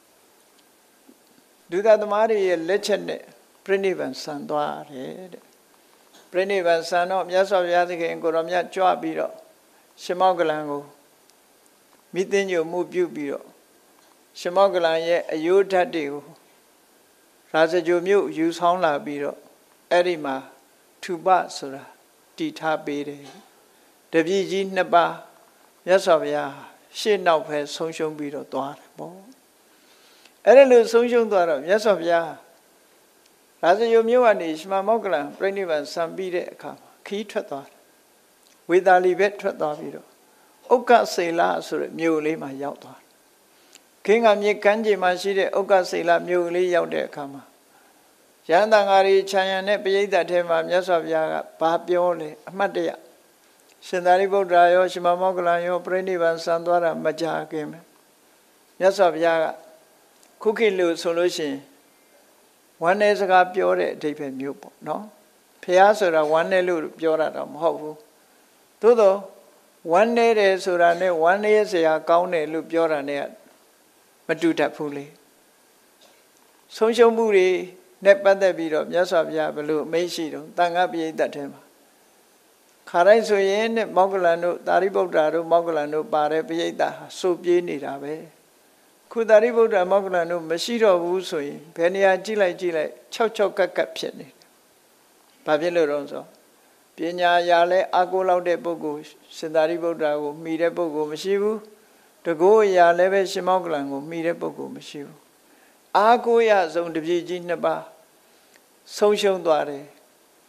ဒုသသမားတွေရဲ့လက်ချက်နဲ့ပြိဋိဘံဆံသွားတယ်တဲ့ပြိဋိဘံဆံတော့မြတ်စွာဘုရားသခင်ကိုရောမြတ်ကြွပြီးတော့ရှင်မောကလန်ကိုမိသိညိုမှုပြုပြီးတော့ရှင်မောကလန်ရဲ့အယုဒ္ဓတ်တွေကိုရာဇဂိုမြို့ယူဆောင်လာပြီးတော့အဲ့ဒီမှာထူပဆိုတာတည်ထားပေးတယ်တပည့်ကြီးနှစ်ပါးမြတ်စွာဘုရားရှေ့နောက်ပဲဆုံးရှုံးပြီးတော့သွားတယ်ပေါ့အဲ့ဒါလို့ဆုံးရှုံးသွားတော့မြတ်စွာဘုရားရာဇဂိုမြို့ကနေရှင်မောကလန်ပြိဋိဘံဆံပြီးတဲ့အခါမှာခီးထွက်သွားတယ်ဝေသာလီဘက်ထွက်သွားပြီးတော့ဥက္ကစေလဆိုတဲ့မြို့လေးမှာရောက်သွားတယ်ခင်းကမြေကမ်းခြေမှာရှိတဲ့ဥက္ကစေလမြို့လေးရောက်တဲ့အခါမှာရဟန်းတန်ဃာတွေခြံရံတဲ့ပရိသတ်ထဲမှာမြတ်စွာဘုရားကဘာပြောလဲအမှတ်တရရှင်သာရိပုတ္တရာရောရှင်မောကလန်ရောပြိဋိဘံဆံသွားတာမကြခင်ပဲမြတ်စွာဘုရားကခုခေတ်လို့ဆိုလို့ရှိရင်ဝမ်းနဲ့စကားပြောတဲ့အဓိပ္ပာယ်မျိုးပေါ့နော်ဘုရားဆိုတာဝမ်းနဲ့လို့ပြောတာတော့မဟုတ်ဘူးသို့တော့ဝမ်းနဲ့တယ်ဆိုတာနဲ့ဝမ်းနဲ့စရာကောင်းတယ်လို့ပြောတာ ਨੇ မတူတတ်ဘူးလေဆုံးရှုံးမှုတွေနဲ့ပတ်သက်ပြီးတော့မြတ်စွာဘုရားဘယ်လိုအမိန့်ရှိတော့တန်ခါပရိသတ်ထဲမှာခါတိုင်းဆိုရင်နဲ့မောကလန်တို့သာရိပုတ္တရာတို့မောကလန်တို့ပါတဲ့ပရိသတ်ဟာစိုးပြေးနေတာပဲခုသာရိပုတ္တရာမောကလန်တို့မရှိတော့ဘူးဆိုရင်ဘယ်နေရာကြည့်လိုက်ကြည့်လိုက်၆၆ကက်ကက်ဖြစ်နေတယ်။ဘာဖြစ်လို့တော့ဆိုပညာရာလဲအာကိုလောက်တဲ့ပုဂ္ဂိုလ်ရှင်သာရိပုတ္တရာကိုမှီတဲ့ပုဂ္ဂိုလ်မရှိဘူး။တကောရာလဲပဲရှင်မောကလန်ကိုမှီတဲ့ပုဂ္ဂိုလ်မရှိဘူး။အာကိုရဆုံးတပြည့်ကြီးနှစ်ပါးဆုံးရှုံးသွားတယ်။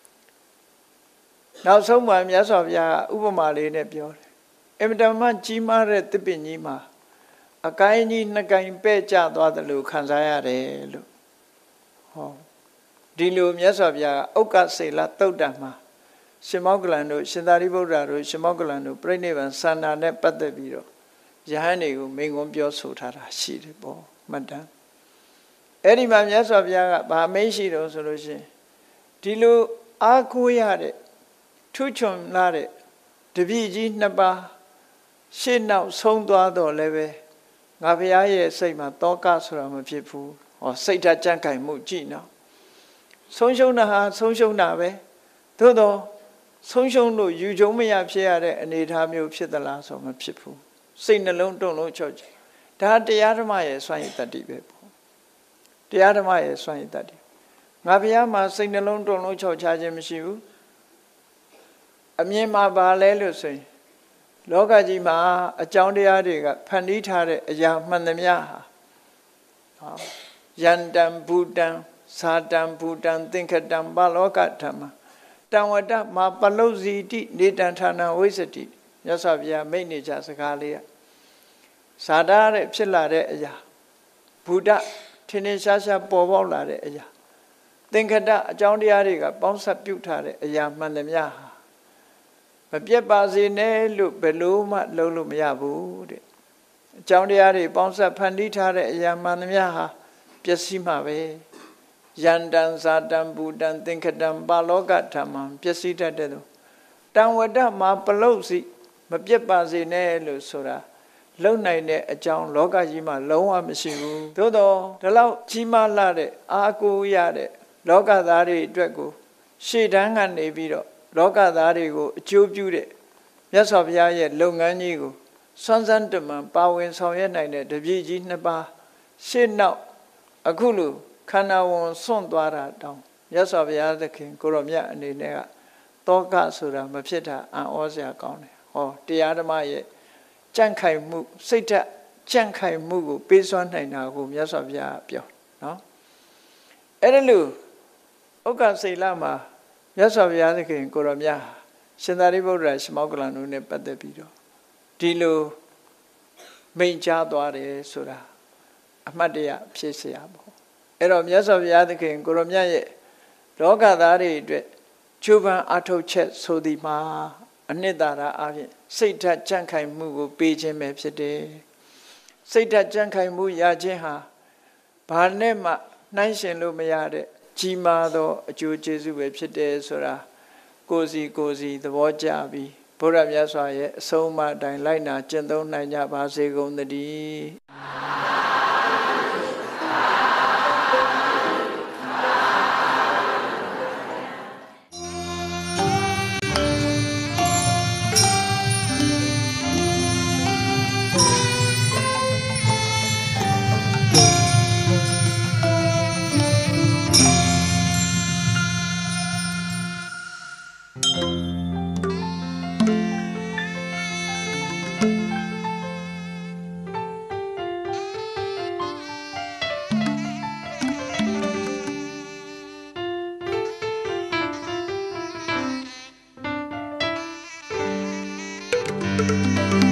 နောက်ဆုံးမှမြတ်စွာဘုရားဥပမာလေးနဲ့ပြောတယ်။အင်မတန်မှကြီးမားတဲ့သစ်ပင်ကြီးမှာအကိုင်းကြီးနှစ်ကိုင်းပဲ့ကျသွားတယ်လို့ခံစားရတယ်လို့ဟောဒီလိုမြတ်စွာဘုရားကဥက္ကစေလသုတ်တံမှာရှင်မောကလန်တို့ရှင်သာရိပုတ္တရာတို့ရှင်မောကလန်တို့ပြိဋိဘံဆန္ဒနဲ့ပတ်သက်ပြီးတော့ယဟန်တွေကိုမိန့်ခွန်းပြောဆိုထားတာရှိတယ်ပေါ့မှတ်တမ်းအဲ့ဒီမှာမြတ်စွာဘုရားကဗာမိတ်ရှိတော့ဆိုလို့ရှိရင်ဒီလိုအားကိုးရတဲ့ထူးချွန်လာတဲ့တပည့်ကြီးနှစ်ပါးရှေ့နောက်ဆုံးသွားတော့လည်းပဲငါဘုရားရဲ့စိတ်မှာတောကဆိုတာမဖြစ်ဘူးဟောစိတ်ဓာတ်ကြံ့ခိုင်မှုကြည့်နော်ဆုံးရှုံးတာဟာဆုံးရှုံးတာပဲသို့တော့ဆုံးရှုံးလို့ယူကြုံမရဖြစ်ရတဲ့အနေအထားမျိုးဖြစ်သလားဆိုမဖြစ်ဘူးစိတ်နှလုံးတုံလုံးချော့ချဒါတရားဓမ္မရဲ့စွမ်းရည်တတ္တိပဲပေါ့တရားဓမ္မရဲ့စွမ်းရည်တတ္တိငါဘုရားမှာစိတ်နှလုံးတုံလုံးချော့ချခြင်းမရှိဘူးအမြင်မှာပါလဲလို့ဆိုရင်လောကကြီးမှာအကြောင်းတရားတွေကဖန်တီးထားတဲ့အရာမှန်သမျှဟာ Yandam Bhutan, Sadam Bhutan, Thinkadam Balokatama. Tawada ma palozi di nidantana wisati. Yasavia many jasagalia. Sadare Psilare Aya. Buddha Tinishasha Bovola Aya. Thinkada Jondiariga, Bonsa Putare Aya Mandamya. Mapiabazi ne look beluma lolumiabu. Jondiari Bonsa Panditare Aya Mandamya. Piasima ve. Yandan Sadam Buddhan Thinkadam Baloga Tamam, Piasita Dedo. Downward ma palosi, Mapiabazi ne lusura. Low night a John Loga Jima, low Amishimu. Dodo, the low Chima Lade, Aku Yade, Loga Dari Drago, Shidang and Nevido, Loga Darigo, Jubude, Yasavia, Longanigo, Sansantaman, Bowin Soyanine, the Vigi Naba, Shin now, Akulu. Kana won son dwara down. Yasavia the king, Goromia and the nega. Toga sura, Mapita, and Ozia Gone. Oh, the Adamaye. Jankai mu, Sita, Jankai mugu, Bison and Nagum, Yasavia Pio. No? Edelu, Oka say Lama, Yasavia the king, Goromia. Sendaribo Rash, Mogulan, Nepatapido. Dilo, Main Jadware sura. Amadia, Pisiabo. Erom Yasavia the king, Goromia, Loga Dari, Chuban Ato Chet Sodima, Anidara Avi, Sita Jankai Mugu, Beijing Mepside, Sita Jankai Mu Yajiha, Barnema, Nanshin Lumiade, Jimado, Ju Jesu Webside, Sura, Gozi Gozi, the Wajabi, Puram Yaswaye, Soma, Dailina, Jendo Nanya Basego, the D. Thank you.